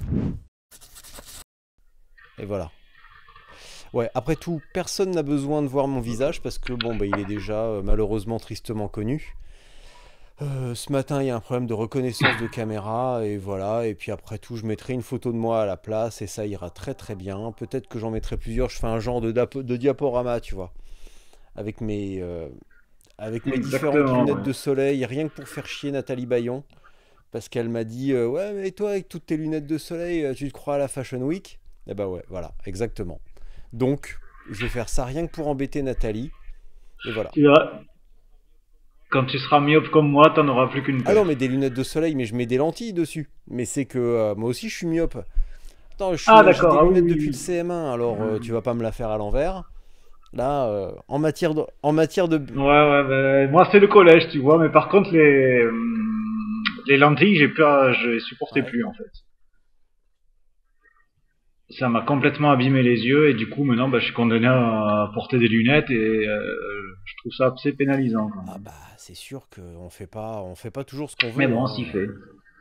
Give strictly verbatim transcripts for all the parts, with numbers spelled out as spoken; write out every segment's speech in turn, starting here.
Et voilà. Ouais, après tout, personne n'a besoin de voir mon visage parce que bon, bah, il est déjà euh, malheureusement tristement connu. Euh, ce matin, il y a un problème de reconnaissance de caméra et voilà. Et puis après tout, je mettrai une photo de moi à la place et ça ira très très bien. Peut-être que j'en mettrai plusieurs. Je fais un genre de, dapo- de diaporama, tu vois, avec mes, euh, avec mes différentes Exactement, lunettes ouais. de soleil, rien que pour faire chier Nathalie Bayon. Parce qu'elle m'a dit euh, ouais, mais toi, avec toutes tes lunettes de soleil, euh, tu te crois à la Fashion Week? Eh bah ouais, voilà, exactement. Donc, je vais faire ça rien que pour embêter Nathalie. Et voilà. Tu verras, quand tu seras myope comme moi, t'en auras plus qu'une Ah non, paire. mais des lunettes de soleil, mais je mets des lentilles dessus. Mais c'est que euh, moi aussi, je suis myope. Attends, je suis- Ah euh, j'ai d'accord, des ah oui, lunettes oui, depuis le oui. C M un, alors euh, tu Hum. vas pas me la faire à l'envers. Là, euh, en matière de, en matière de, Ouais, ouais, ben, moi c'est le collège, tu vois, mais par contre les, hum, les lentilles, j'ai peur, je les supportais ouais. plus en fait. Ça m'a complètement abîmé les yeux et du coup maintenant bah, je suis condamné à porter des lunettes et euh, je trouve ça assez pénalisant quand Ah même. bah, c'est sûr qu'on fait pas, on fait pas toujours ce qu'on Mais veut, bon, s'y hein. fait.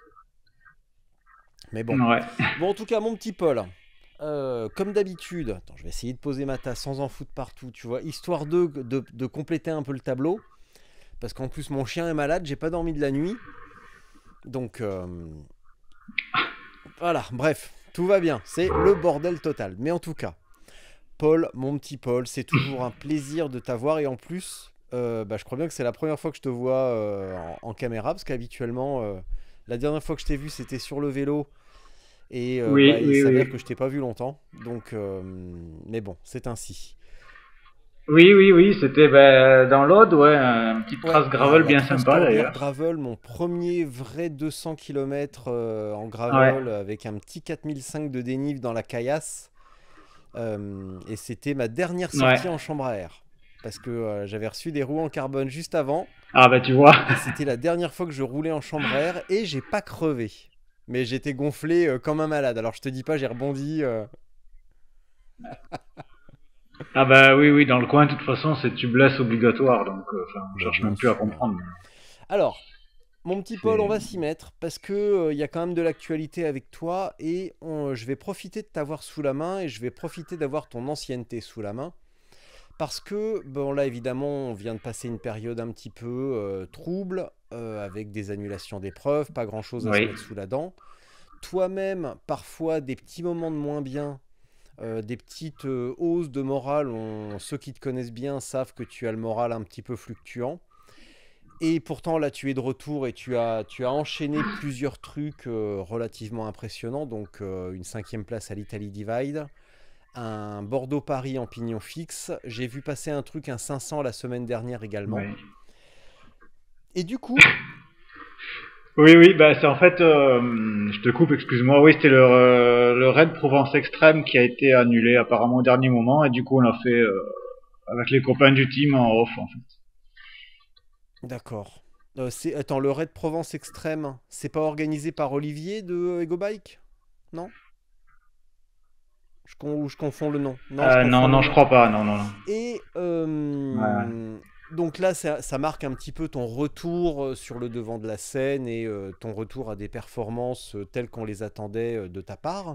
Mais bon. Ouais. Bon, en tout cas, mon petit Paul, euh, comme d'habitude, attends, je vais essayer de poser ma tasse sans en foutre partout, tu vois, histoire de, de, de compléter un peu le tableau. Parce qu'en plus, mon chien est malade, j'ai pas dormi de la nuit. Donc, euh, voilà, bref, tout va bien. C'est le bordel total. Mais en tout cas, Paul, mon petit Paul, c'est toujours un plaisir de t'avoir. Et en plus, euh, bah, je crois bien que c'est la première fois que je te vois euh, en, en caméra. Parce qu'habituellement, euh, la dernière fois que je t'ai vu, c'était sur le vélo. Et euh, bah, Oui, il oui, s'avère oui. que je t'ai pas vu longtemps. Donc, euh, mais bon, c'est ainsi. Oui, oui, oui, c'était ben, dans l'Aude, ouais, une petite Ouais, trace la, gravel la bien sympa Transcorbière d'ailleurs. Gravel, mon premier vrai deux cents kilomètres euh, en Ouais, gravel avec un petit quatre mille cinq de dénive dans la caillasse. Euh, et c'était ma dernière ouais. sortie en chambre à air. Parce que euh, j'avais reçu des roues en carbone juste avant. Ah bah tu vois. Et c'était la dernière fois que je roulais en chambre à air. Et j'ai pas crevé. Mais j'étais gonflé euh, comme un malade. Alors je te dis pas, j'ai rebondi. euh. Ah bah oui, oui, dans le coin, de toute façon, c'est tubeless obligatoire, donc euh, enfin, on Mais cherche bien même plus à sûr. comprendre. Alors, mon petit Paul, on C'est... va s'y mettre parce que euh, il y a quand même de l'actualité avec toi et on- je vais profiter de t'avoir sous la main et je vais profiter d'avoir ton ancienneté sous la main parce que bon là évidemment on vient de passer une période un petit peu euh, trouble euh, avec des annulations d'épreuves, pas grand chose à se Oui. mettre sous la dent. Toi-même parfois des petits moments de moins bien. euh, des petites euh, hausses de morale, on- ceux qui te connaissent bien savent que tu as le moral un petit peu fluctuant. Et pourtant, là, tu es de retour et tu as, tu as enchaîné plusieurs trucs euh, relativement impressionnants. Donc, euh, une cinquième place à l'Italie Divide, un Bordeaux-Paris en pignon fixe. J'ai vu passer un truc, un cinq cents la semaine dernière également. Oui. Et du coup, Oui, oui, bah c'est en fait, euh, je te coupe, excuse-moi. Oui, c'était le, euh, le Raid Provence Extrême qui a été annulé apparemment au dernier moment, et du coup on l'a fait euh, avec les copains du team en off en fait. d'accord. Euh, c'est, attends, le Raid Provence Extrême, c'est pas organisé par Olivier de Ego Bike? Non, je, con- je confonds le nom. Non, je Euh, confonds non, le non, je nom. crois pas, non, non, non. Et Ouais, ouais. euh, donc là, ça, ça marque un petit peu ton retour euh, sur le devant de la scène et euh, ton retour à des performances euh, telles qu'on les attendait euh, de ta part.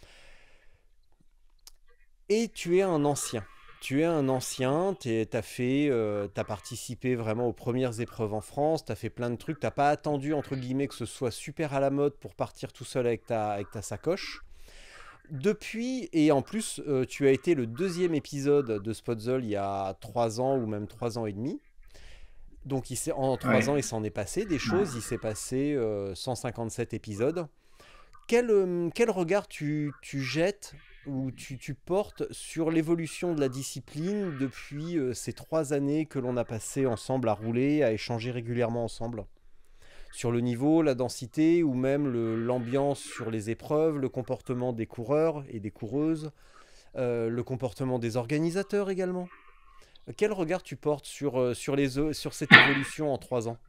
Et tu es un ancien. Tu es un ancien, tu as fait, euh, t'as participé vraiment aux premières épreuves en France, tu as fait plein de trucs, t'as pas attendu entre guillemets que ce soit super à la mode pour partir tout seul avec ta, avec ta sacoche. Depuis, et en plus, euh, tu as été le deuxième épisode de Spotzel il y a trois ans ou même trois ans et demi. Donc il en Ouais, trois ans, il s'en est passé des ouais. choses. Il s'est passé euh, cent cinquante-sept épisodes. Quel, euh, quel regard tu, tu jettes ou tu, tu portes sur l'évolution de la discipline depuis euh, ces trois années que l'on a passé ensemble à rouler, à échanger régulièrement ensemble? Sur le niveau, la densité ou même le- l'ambiance sur les épreuves, le comportement des coureurs et des coureuses, euh, le comportement des organisateurs également. Quel regard tu portes sur, euh, sur, les, sur cette évolution en trois ans?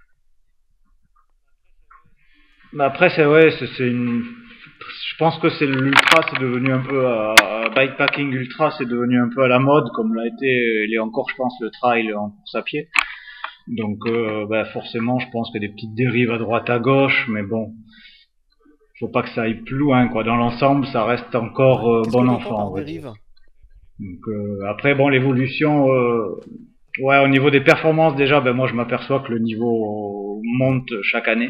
Mais après, c'est ouais, c'est c'est une. Je pense que c'est l'ultra, c'est devenu un peu euh, bikepacking ultra, c'est devenu un peu à la mode, comme l'a été, il est encore, je pense, le trail en course à pied. Donc, euh, bah, forcément, je pense qu'il y a des petites dérives à droite à gauche, mais bon, faut pas que ça aille plus loin, quoi. Dans l'ensemble, ça reste Ouais. encore euh, Qu'est-ce que bon tu entends enfant, par on va dire. dérive? Donc euh, après, bon, l'évolution, euh, ouais, au niveau des performances déjà, ben moi je m'aperçois que le niveau monte chaque année.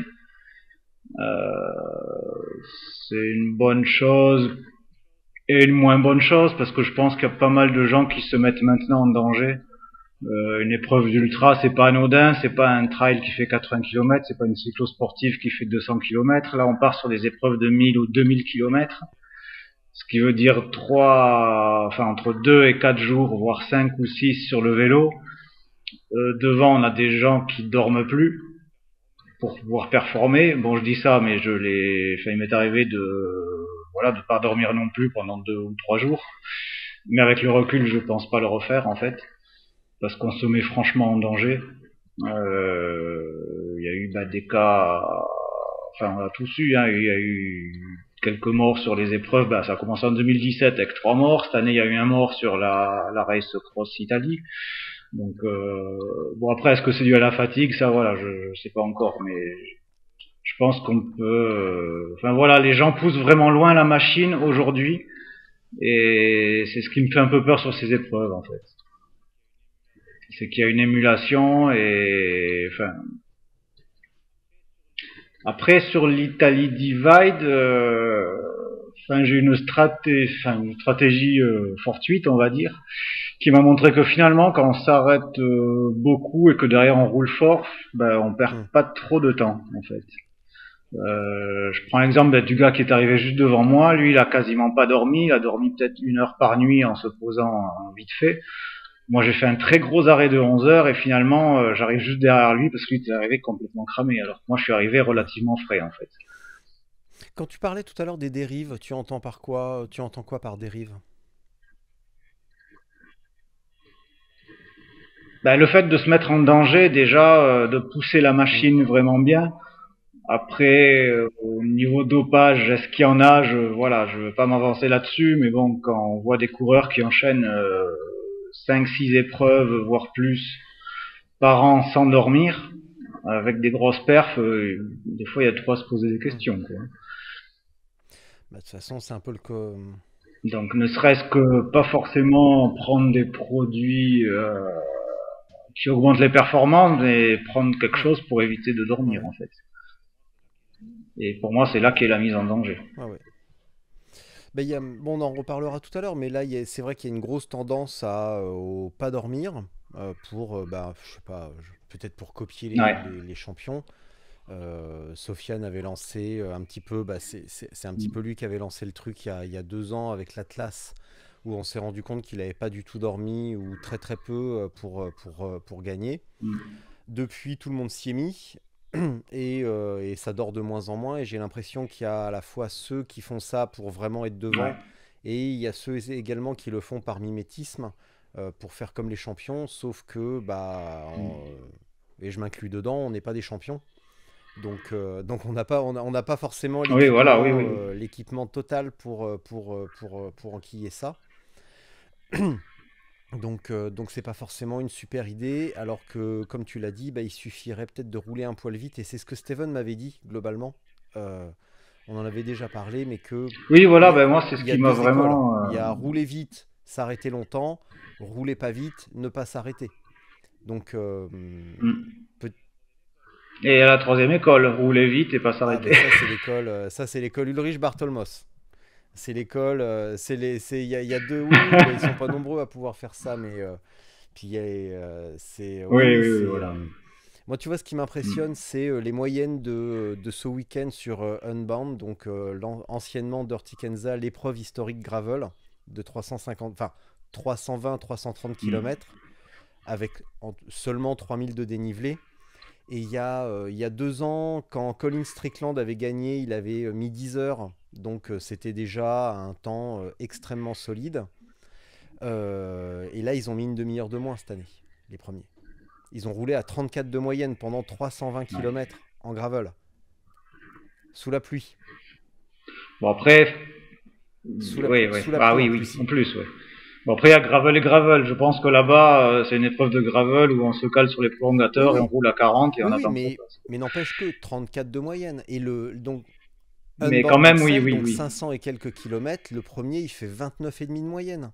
Euh, c'est une bonne chose et une moins bonne chose parce que je pense qu'il y a pas mal de gens qui se mettent maintenant en danger. Euh, une épreuve d'ultra, c'est pas anodin, c'est pas un trail qui fait quatre-vingts kilomètres, c'est pas une cyclosportive qui fait deux cents kilomètres. Là, on part sur des épreuves de mille ou deux mille kilomètres, ce qui veut dire trois, enfin entre deux et quatre jours, voire cinq ou six sur le vélo. Euh, devant, on a des gens qui dorment plus pour pouvoir performer. Bon, je dis ça, mais je l'ai, enfin, il m'est arrivé de, voilà, de pas dormir non plus pendant deux ou trois jours. Mais avec le recul, je pense pas le refaire en fait, parce qu'on se met franchement en danger. Euh, il y a eu bah, des cas, enfin on a tous eu, hein, il y a eu quelques morts sur les épreuves. Bah, ça a commencé en deux mille dix-sept avec trois morts. Cette année, il y a eu un mort sur la, la Race Cross Italie. Donc euh, bon, après, est-ce que c'est dû à la fatigue? Ça, voilà, je, je sais pas encore, mais je pense qu'on peut. Euh, enfin voilà, les gens poussent vraiment loin la machine aujourd'hui, et c'est ce qui me fait un peu peur sur ces épreuves en fait. C'est qu'il y a une émulation et enfin. Après sur l'Italie Divide, euh, enfin j'ai une stratégie, enfin une stratégie euh, fortuite on va dire, qui m'a montré que finalement quand on s'arrête euh, beaucoup et que derrière on roule fort, ben on perd Hmm. pas trop de temps en fait. Euh, je prends l'exemple du gars qui est arrivé juste devant moi. Lui, il a quasiment pas dormi. Il a dormi peut-être une heure par nuit en se posant vite fait. Moi, j'ai fait un très gros arrêt de onze heures et finalement, euh, j'arrive juste derrière lui parce qu'il était arrivé complètement cramé. Alors que moi, je suis arrivé Ouais. relativement frais en fait. Quand tu parlais tout à l'heure des dérives, tu entends par quoi? Tu entends quoi par dérive? Ben, le fait de se mettre en danger, déjà, euh, de pousser la Hmm. machine vraiment bien. Après, euh, au niveau dopage, est-ce qu'il y en a? Je, voilà, je veux pas m'avancer là-dessus, mais bon, quand on voit des coureurs qui enchaînent euh, cinq six épreuves, voire plus, par an sans dormir, avec des grosses perfs, euh, des fois il y a de quoi se poser des Hmm. questions, quoi. Bah, de toute façon, c'est un peu le co- Donc ne serait-ce que pas forcément prendre des produits euh, qui augmentent les performances, mais prendre quelque Ouais, chose pour éviter de dormir ouais, en fait. Et pour moi c'est là qu'est la mise en danger. ouais, ouais. Bah, il y a- bon, on en reparlera tout à l'heure, mais là, il y a- c'est vrai qu'il y a une grosse tendance à euh, au pas dormir euh, pour, euh, bah, je sais pas, je- peut-être pour copier les, Ouais. les- les champions. Euh, Sofiane avait lancé euh, un petit peu, bah, c'est c'est- c'est un petit peu lui qui avait lancé le truc il y a, il y a deux ans avec l'Atlas, où on s'est rendu compte qu'il n'avait pas du tout dormi ou très très peu euh, pour, euh, pour, euh, pour gagner. Depuis, tout le monde s'y est mis. Et, euh, et ça dort de moins en moins. Et j'ai l'impression qu'il y a à la fois ceux qui font ça pour vraiment être Ouais. devant, et il y a ceux également qui le font par mimétisme, euh, pour faire comme les champions. Sauf que, bah, en- et je m'inclus dedans, on n'est pas des champions. Donc, euh, donc on n'a pas, on a- on n'a pas forcément Oui, voilà, oui, l'équipement, oui. euh, l'équipement total pour, euh, pour, euh, pour, euh, pour enquiller ça. Donc, euh, donc c'est pas forcément une super idée, alors que, comme tu l'as dit, bah, il suffirait peut-être de rouler un poil vite, et c'est ce que Steven m'avait dit globalement. Euh, on en avait déjà parlé, mais que Oui, il voilà, y a, ben moi c'est ce il y a qui m'a deux écoles. vraiment. Il y Euh, a rouler vite, s'arrêter longtemps, rouler pas vite, ne pas s'arrêter. Donc, euh, hmm. peut- Et à la troisième école, rouler vite et pas ah s'arrêter. ben ça c'est l'école, euh, ça c'est l'école Ulrich Bartholmos. C'est l'école, euh, c'est les, c'est, il y a, il y a deux, oui, oui, bah, ils sont pas nombreux à pouvoir faire ça, mais euh, puis il y a, euh, c'est, oui, Oui, oui, oui, oui, c'est. voilà. euh, Moi, tu vois, ce qui m'impressionne, Hmm. c'est euh, les moyennes de, de ce week-end sur euh, Unbound, donc euh, l'an- anciennement Dirty Kenza, l'épreuve historique gravel de trois cent cinquante, enfin trois cent vingt, trois cent trente Hmm. kilomètres, avec en- seulement trois mille de dénivelé. Et il y a, euh, il y a deux ans, quand Colin Strickland avait gagné, il avait euh, mis dix heures. Donc euh, c'était déjà un temps euh, extrêmement solide. Euh, et là, ils ont mis une demi-heure de moins cette année, les premiers. Ils ont roulé à trente-quatre de moyenne pendant trois cent vingt Ouais. kilomètres en gravel, sous la pluie. Bon après, Sous la, oui, plu- oui. sous la Ah pluie oui, en oui, plus. en plus, oui. Bon après il y a gravel et gravel. Je pense que là-bas euh, c'est une épreuve de gravel où on se cale sur les Oui, prolongateurs et on oui, roule à quarante et on oui, oui, attend que ça mais, passe. mais n'empêche que trente-quatre de moyenne. Et le, donc, Mais quand Unbound même, oui, Excel, oui, donc oui. cinq cents et quelques kilomètres, le premier il fait vingt-neuf virgule cinq de moyenne.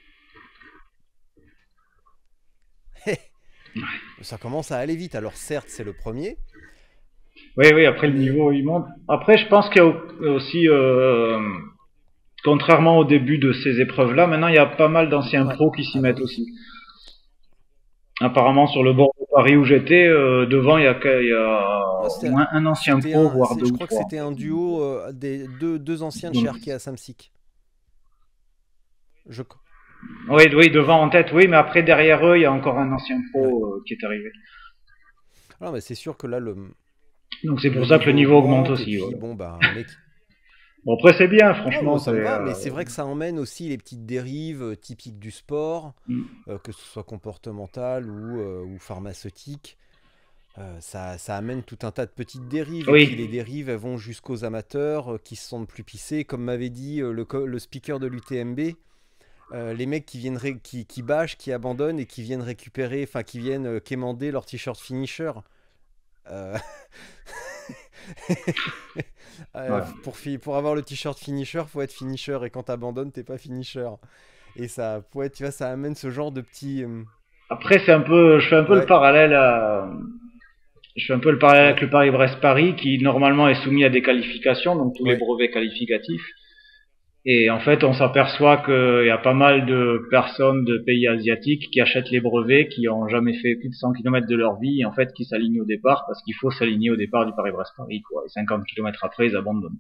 Ça commence à aller vite. Alors certes, c'est le premier, Oui, oui, après le mais niveau, il monte. Après, je pense qu'il y a aussi, euh, contrairement au début de ces épreuves-là, maintenant, il y a pas mal d'anciens ouais. pros qui s'y Ah bah mettent oui. aussi. Apparemment, sur le bord de Paris où j'étais, euh, devant, il y, a, que- il y a Ouais, au c'était, moins un ancien c'était pro, un, voire c'est- deux je ou crois que trois, en c'était fait. un duo euh, des deux, deux anciens de chez Donc, Arkea Samsic. Je, oui, oui, devant en tête, oui, mais après, derrière eux, il y a encore un ancien ouais. pro euh, qui est arrivé. Alors, mais c'est sûr que là, le, Donc, c'est le pour ça que le niveau niveau augmente augmente. Et aussi. puis, Voilà. bon, bah, un mec. Bon, après, c'est bien, Oh, moi, franchement. ça C'est, me va, mais euh, c'est vrai que ça emmène aussi les petites dérives euh, typiques du sport, mm. euh, que ce soit comportemental ou, euh, ou pharmaceutique. Euh, ça, ça amène tout un tas de petites dérives. Et puis les Oui, dérives, elles vont jusqu'aux amateurs euh, qui se sentent plus pissés. Comme m'avait dit euh, le, co- le speaker de l'U T M B, euh, les mecs qui viennent ré- qui, qui bâchent, qui abandonnent et qui viennent récupérer, enfin qui viennent euh, quémander leur t-shirt finisher. Euh, euh, ouais. pour, fi- pour avoir le t-shirt finisher, faut être finisher. Et quand t'abandonnes, t'es pas finisher. Et ça, ouais, tu vois, ça amène ce genre de petits. euh, Après, c'est un peu, je fais un peu le Ouais, parallèle à, je fais un peu le parallèle avec ouais, le Paris-Brest-Paris, qui normalement est soumis à des qualifications, donc tous les ouais. brevets qualificatifs. Et en fait, on s'aperçoit qu'il y a pas mal de personnes de pays asiatiques qui achètent les brevets, qui ont jamais fait plus de cent kilomètres de leur vie, et en fait, qui s'alignent au départ, parce qu'il faut s'aligner au départ du Paris-Brest-Paris, quoi. Et cinquante kilomètres après, ils abandonnent.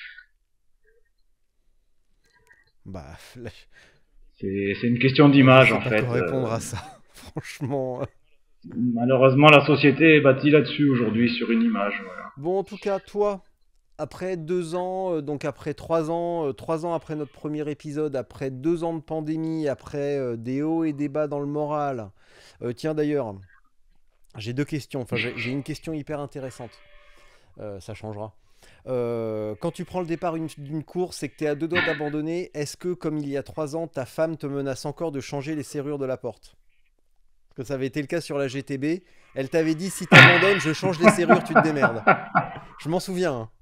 Bah, là, C'est, c'est une question moi, je d'image, sais en pas fait. quoi Euh, répondre à ça. Franchement. malheureusement, la société est bâtie là-dessus aujourd'hui, sur une image, voilà. Bon, en tout cas, toi, après deux ans, euh, donc après trois ans, euh, trois ans après notre premier épisode, après deux ans de pandémie, après euh, des hauts et des bas dans le moral. Euh, tiens, d'ailleurs, j'ai deux questions. Enfin, j'ai j'ai une question hyper intéressante. Euh, ça changera. Euh, quand tu prends le départ une- d'une course et que tu es à deux doigts d'abandonner, est-ce que, comme il y a trois ans, ta femme te menace encore de changer les serrures de la porte? Parce que ça avait été le cas sur la G T B. Elle t'avait dit si t'abandonnes, je change les serrures, tu te démerdes. Je m'en souviens. Hein.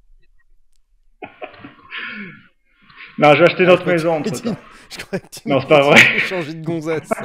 Non, je vais acheter Ah, je notre crois que tu maison m'avais entre dit, temps. je crois que tu Non, c'est m'avais pas dit vrai. je vais changer de gonzesse.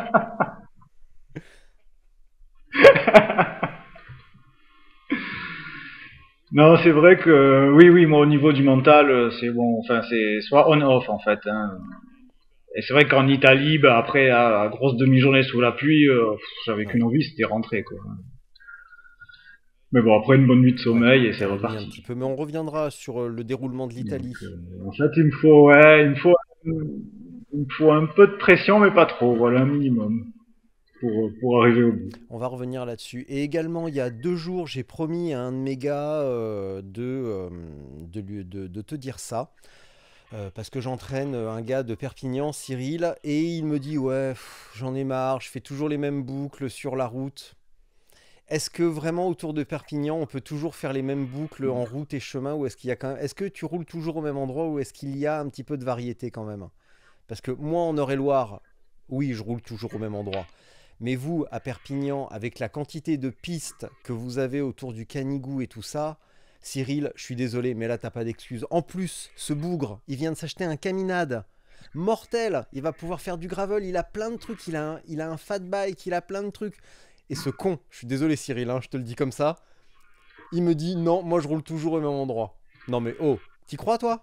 Non, c'est vrai que oui, oui, moi au niveau du mental, euh, c'est bon. Enfin, c'est soit on-off en fait. Hein. Et c'est vrai qu'en Italie, bah, après la grosse demi-journée sous la pluie, euh, pff, j'avais Ouais, qu'une envie, c'était rentrer quoi. Mais bon, après une bonne nuit de ouais. sommeil et T'es c'est revenu un reparti. petit peu, mais on reviendra sur euh, le déroulement de Donc, l'Italie. euh, en fait, il me faut, ouais, il me faut, il me faut un peu de pression, mais pas trop. Voilà, un minimum pour pour arriver au bout. On va revenir là-dessus. Et également, il y a deux jours, j'ai promis à un de mes gars euh, de, euh, de, lui- de- de te dire ça. Euh, parce que j'entraîne un gars de Perpignan, Cyril, et il me dit ouais, pff, j'en ai marre, je fais toujours les mêmes boucles sur la route. Est-ce que vraiment autour de Perpignan, on peut toujours faire les mêmes boucles en route et chemin, ou est-ce qu'il y a quand même... est-ce que tu roules toujours au même endroit, ou est-ce qu'il y a un petit peu de variété quand même? Parce que moi en Eure-et-Loire, oui, je roule toujours au même endroit. Mais vous, à Perpignan, avec la quantité de pistes que vous avez autour du Canigou et tout ça, Cyril, je suis désolé, mais là, t'as pas d'excuse. En plus, ce bougre, il vient de s'acheter un caminade. Mortel, il va pouvoir faire du gravel, il a plein de trucs, il a un, il a un fat bike, il a plein de trucs. Et ce con, je suis désolé Cyril, hein, je te le dis comme ça, il me dit non, moi je roule toujours au même endroit. Non mais oh, t'y crois toi?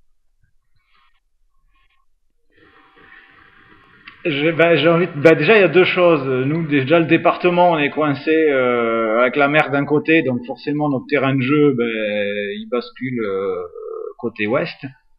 J'ai ben, j'ai envie de- ben, déjà il y a deux choses. Nous déjà le département on est coincé euh, avec la mer d'un côté, donc forcément notre terrain de jeu ben, il bascule euh, côté ouest.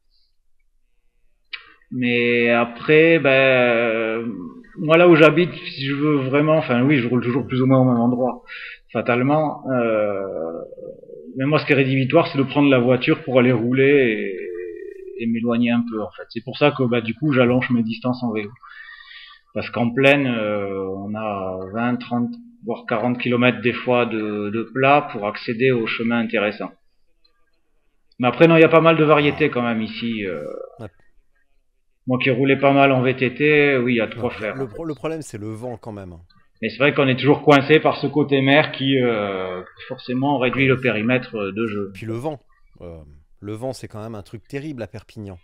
Mais après ben euh, moi là où j'habite, si je veux vraiment, enfin oui je roule toujours plus ou moins au même endroit. Fatalement, euh, mais moi ce qui est rédhibitoire c'est de prendre la voiture pour aller rouler et, et m'éloigner un peu en fait. C'est pour ça que bah du coup Ouais. j'allonge mes distances en vélo. Parce qu'en plaine, euh, on a vingt, trente, voire quarante kilomètres des fois de, de plat pour accéder aux chemins intéressants. Mais après, non, il y a pas mal de variétés Ah, quand même ici. Euh, ouais. moi qui roulais pas mal en V T T, oui, il y a de quoi Non, là, faire le, en fait. pro- le problème c'est le vent quand même. Mais c'est vrai qu'on est toujours coincé par ce côté mer qui, euh, forcément, Bah réduit le oui. périmètre de jeu. Puis le vent. Euh, Le vent, c'est quand même un truc terrible à Perpignan.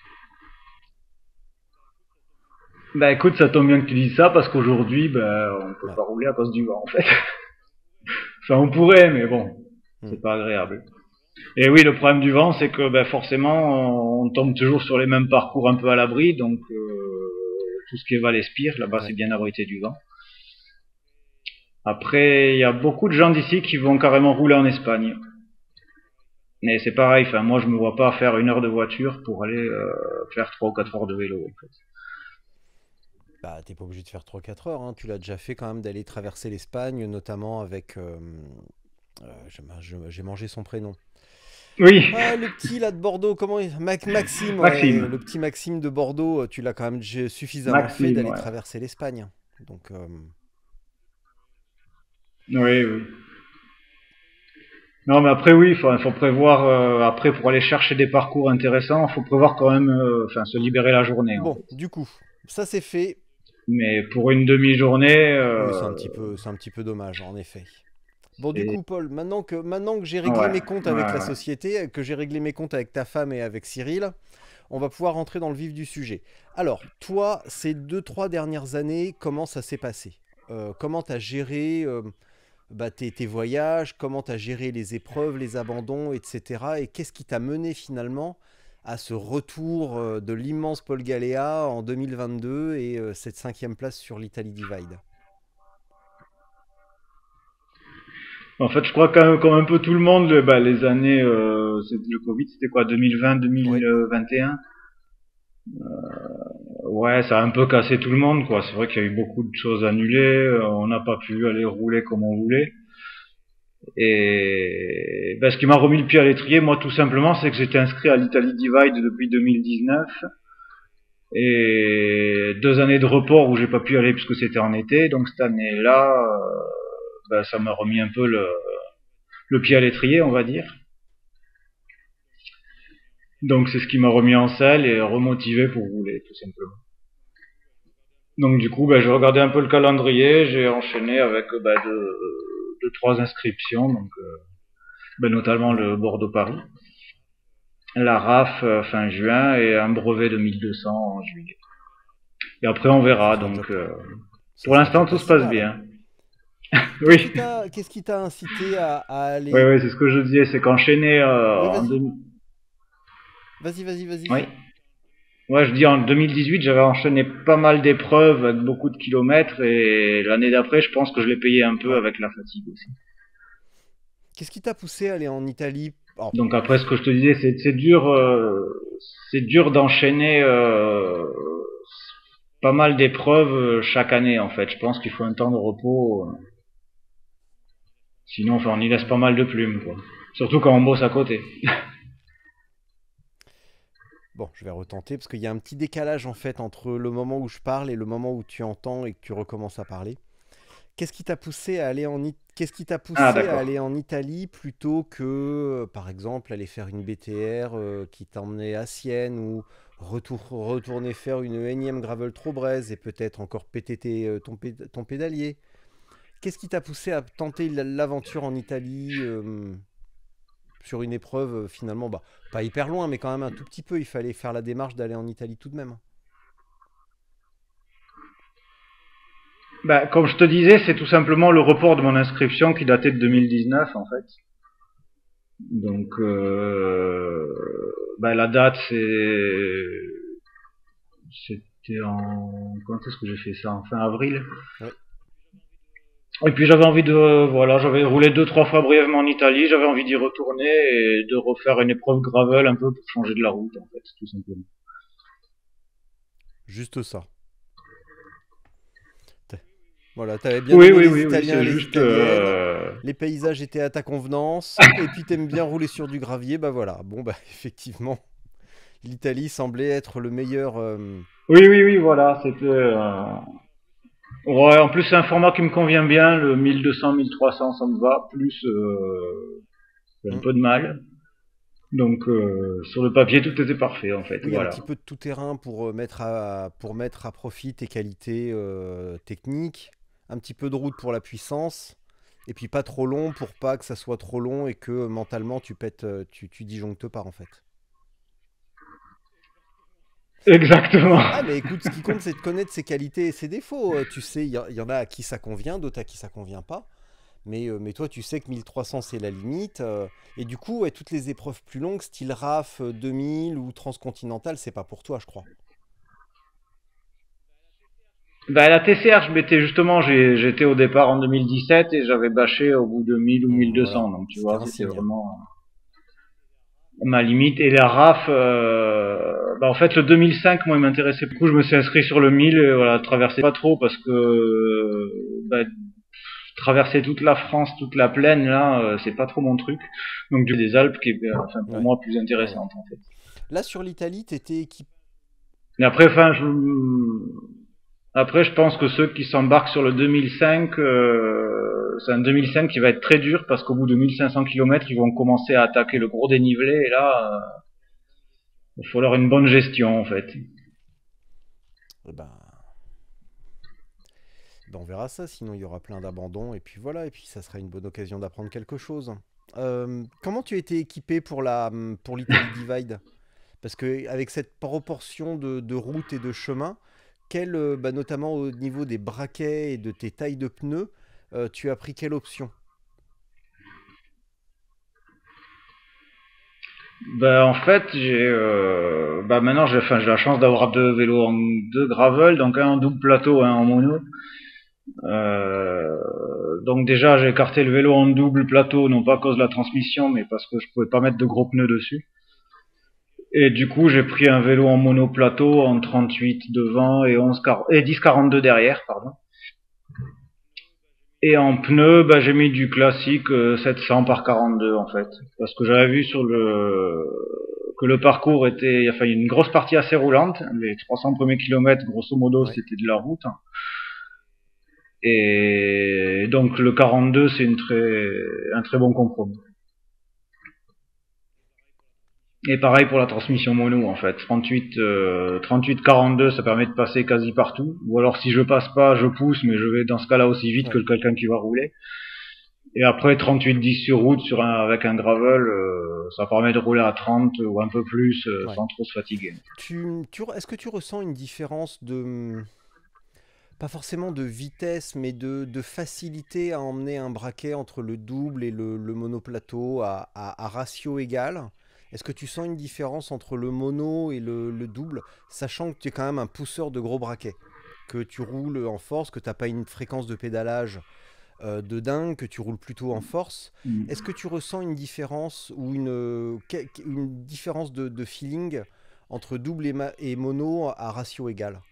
Bah écoute, ça tombe bien que tu dises ça parce qu'aujourd'hui, bah, on peut Ouais. pas rouler à cause du vent en fait. Enfin, on pourrait, mais bon, Hmm. c'est pas agréable. Et oui, le problème du vent, c'est que bah, forcément, on tombe toujours sur les mêmes parcours un peu à l'abri, donc euh, tout ce qui est Val-Espire, là-bas, c'est Ouais. bien abrité du vent. Après, il y a beaucoup de gens d'ici qui vont carrément rouler en Espagne. Mais c'est pareil, enfin, moi, je me vois pas faire une heure de voiture pour aller euh, faire trois ou quatre heures de vélo, en fait. Bah, t'es pas obligé de faire trois quatre heures, hein. Tu l'as déjà fait quand même d'aller traverser l'Espagne, notamment avec... euh, euh, j'ai ma- je- j'ai mangé son prénom. Oui, Ah, le petit là de Bordeaux, comment il... Mac- Maxime, ouais, Maxime. le petit Maxime de Bordeaux, euh, tu l'as quand même déjà suffisamment fait Maxime, d'aller ouais. traverser l'Espagne. Donc, euh, Oui, oui. Non, mais après, oui, il faut, faut prévoir, euh, après, pour aller chercher des parcours intéressants, il faut prévoir quand même, euh, enfin, se libérer la journée, en bon, fait. du coup, ça c'est fait. Mais pour une demi-journée, Oui, c'est un euh, petit peu, c'est un petit peu dommage, en effet. Bon, du c'est... coup, Paul, maintenant que, maintenant que j'ai réglé Ouais, mes comptes avec ouais, la ouais. société, que j'ai réglé mes comptes avec ta femme et avec Cyril, on va pouvoir rentrer dans le vif du sujet. Alors, toi, ces deux, trois dernières années, comment ça s'est passé? Euh, Comment tu as géré euh, bah, tes, tes voyages? Comment tu as géré les épreuves, les abandons, et cetera. Et qu'est-ce qui t'a mené finalement à ce retour euh, de l'immense Paul Galéa en deux mille vingt-deux et euh, cette cinquième place sur l'Italie Divide? En fait, je crois quand comme un peu tout le monde, le- bah, les années, euh, c'est- le Covid, c'était quoi, deux mille vingt, Ouais. deux mille vingt et un? Ouais, ça a un peu cassé tout le monde, quoi. C'est vrai qu'il y a eu beaucoup de choses annulées, euh, on n'a pas pu aller rouler comme on voulait. Et ben, ce qui m'a remis le pied à l'étrier, moi, tout simplement, c'est que j'étais inscrit à l'Italie Divide depuis deux mille dix-neuf. Et deux années de report où j'ai pas pu aller puisque c'était en été. Donc cette année-là, euh, ben, ça m'a remis un peu le, le pied à l'étrier, on va dire. Donc c'est ce qui m'a remis en selle et remotivé pour rouler, tout simplement. Donc du coup, ben, j'ai regardé un peu le calendrier, j'ai enchaîné avec ben, deux, deux, trois inscriptions, donc euh, ben, notamment Ouais. le Bordeaux-Paris, la R A F euh, fin juin et un brevet de mille deux cents en juillet. Et après on Bon, ça verra, sera déjà, donc euh, ça pour sera déjà l'instant tout pas se si passe mal. bien. Qu'est-ce Oui, qui t'a, qu'est-ce qui t'a incité à, à oui, aller... oui, c'est ce que je disais, c'est qu'enchaîner euh, Oui, en vas-y. deux mille... Vas-y, vas-y, vas-y. Oui, ouais, je dis en deux mille dix-huit, j'avais enchaîné pas mal d'épreuves avec beaucoup de kilomètres et l'année d'après, je pense que je l'ai payé un peu Ouais. avec la fatigue aussi. Qu'est-ce qui t'a poussé à aller en Italie? Oh, Donc après, ce que je te disais, c'est c'est dur, euh, c'est dur d'enchaîner euh, pas mal d'épreuves euh, chaque année en fait. Je pense qu'il faut un temps de repos, euh, sinon enfin, on y laisse hmm. pas mal de plumes quoi. Surtout quand on bosse à côté. Bon, je vais retenter parce qu'il y a un petit décalage en fait entre le moment où je parle et le moment où tu entends et que tu recommences à parler. Qu'est-ce qui t'a poussé à aller en It- Qu'est-ce qui t'a Ah poussé à d'accord. aller en Italie plutôt que, euh, par exemple, aller faire une B T R euh, qui t'emmenait à Sienne ou retour- retourner faire une énième gravel trop braise et peut-être encore péter tes, euh, ton, pé- ton pédalier? Qu'est-ce qui t'a poussé à tenter l- l'aventure en Italie euh, sur une épreuve euh, finalement, bah, pas hyper loin, mais quand même un tout petit peu. Il fallait faire la démarche d'aller en Italie tout de même. Bah, comme je te disais, c'est tout simplement le report de mon inscription qui datait de Hmm. deux mille dix-neuf en fait. Donc euh, bah, la date c'est c'était en quand est-ce que j'ai fait ça en fin avril. Ouais. Et puis j'avais envie de voilà, j'avais roulé deux trois fois brièvement en Italie, j'avais envie d'y retourner et de refaire une épreuve gravel un peu pour changer de la route en fait, tout simplement. Juste ça. T'as- Voilà, t'avais bien Oui aimé oui les oui oui, Italiens et c'est les juste Italiennes. euh... Les paysages étaient à ta convenance. Et puis t'aimes bien rouler sur du gravier. Bah voilà. Bon, bah effectivement, l'Italie semblait être le meilleur. euh, oui oui oui voilà, c'était euh... ouais, en plus c'est un format qui me convient bien, le mille deux cents mille trois cents ça me va, plus euh... j'ai un hmm. peu de mal. Donc euh, sur le papier tout était parfait en fait, Oui, un petit voilà. peu de tout terrain pour euh, mettre à, pour mettre à profit tes qualités euh, techniques. Un petit peu de route pour la puissance. Et puis pas trop long pour pas que ça soit trop long et que euh, mentalement tu pètes, euh, tu, tu disjonctes pas en fait. Exactement. Ah, mais écoute, ce qui compte, c'est de connaître ses qualités et ses défauts. Euh, Tu sais, il y, a- il y en a à qui ça convient, d'autres à qui ça convient pas. Mais, euh, mais toi, tu sais que mille trois cents, c'est la limite. euh, et du coup, ouais, toutes les épreuves plus longues, style R A F, euh, deux mille ou transcontinental, c'est pas pour toi, je crois. Bah, la T C R, je m'étais justement, j'ai- j'étais au départ en deux mille dix-sept et j'avais bâché au bout de mille ou Hmm, voilà, mille deux cents. Donc, tu c'était vois, un c'était signe. vraiment ma limite. Et la R A F, euh, bah, en fait, le deux mille cinq, moi, il m'intéressait beaucoup. Je me suis inscrit sur le mille et voilà, traversé pas trop parce que, bah, traverser toute la France, toute la plaine, là, euh, c'est pas trop mon truc. Donc, du des Alpes qui est, euh, enfin, pour Ouais, moi, plus ouais, ouais. intéressante, en fait. Là, sur l'Italie, t'étais équipé. Mais après, enfin, je, après, je pense que ceux qui s'embarquent sur le deux mille cinq, euh, c'est un deux mille cinq qui va être très dur parce qu'au bout de mille cinq cents kilomètres, ils vont commencer à attaquer le gros dénivelé et là, euh, il faut leur une bonne gestion en fait. Eh ben, ben, on verra ça, sinon il y aura plein d'abandons. Et puis voilà, et puis ça sera une bonne occasion d'apprendre quelque chose. Euh, comment tu as été équipé pour la, pour l'Italie Divide? Parce que avec cette proportion de, de routes et de chemins, quel, euh, bah, notamment au niveau des braquets et de tes tailles de pneus, euh, tu as pris quelle option? Bah en fait, j'ai, euh, bah maintenant j'ai, enfin, j'ai la chance d'avoir deux vélos en deux gravel, donc un en double plateau, un en mono. Euh, donc déjà j'ai écarté le vélo en double plateau, non pas à cause de la transmission, mais parce que je pouvais pas mettre de gros pneus dessus. Et du coup, j'ai pris un vélo en monoplateau en trente-huit devant et onze et dix quarante-deux derrière, pardon. Et en pneu, bah, j'ai mis du classique euh, sept cents par quarante-deux en fait, parce que j'avais vu sur le que le parcours était, enfin, il y a une grosse partie assez roulante. Les trois cents premiers kilomètres, grosso modo, Ouais. c'était de la route. Et donc le quarante-deux, c'est une très, un très bon compromis. Et pareil pour la transmission mono en fait. trente-huit, euh, trente-huit quarante-deux, ça permet de passer quasi partout. Ou alors si je passe pas, je pousse, mais je vais dans ce cas-là aussi vite que Ouais. quelqu'un qui va rouler. Et après trente-huit dix sur route sur un, avec un gravel, euh, ça permet de rouler à trente ou un peu plus euh, Ouais. sans trop se fatiguer. Tu, tu, est-ce que tu ressens une différence de, pas forcément de vitesse, mais de, de facilité à emmener un braquet entre le double et le, le monoplateau à, à, à ratio égal? Est-ce que tu sens une différence entre le mono et le, le double, sachant que tu es quand même un pousseur de gros braquets, que tu roules en force, que tu n'as pas une fréquence de pédalage euh, de dingue, que tu roules plutôt en force? Est-ce que tu ressens une différence ou une, une différence de, de feeling entre double et, ma- et mono à ratio égal?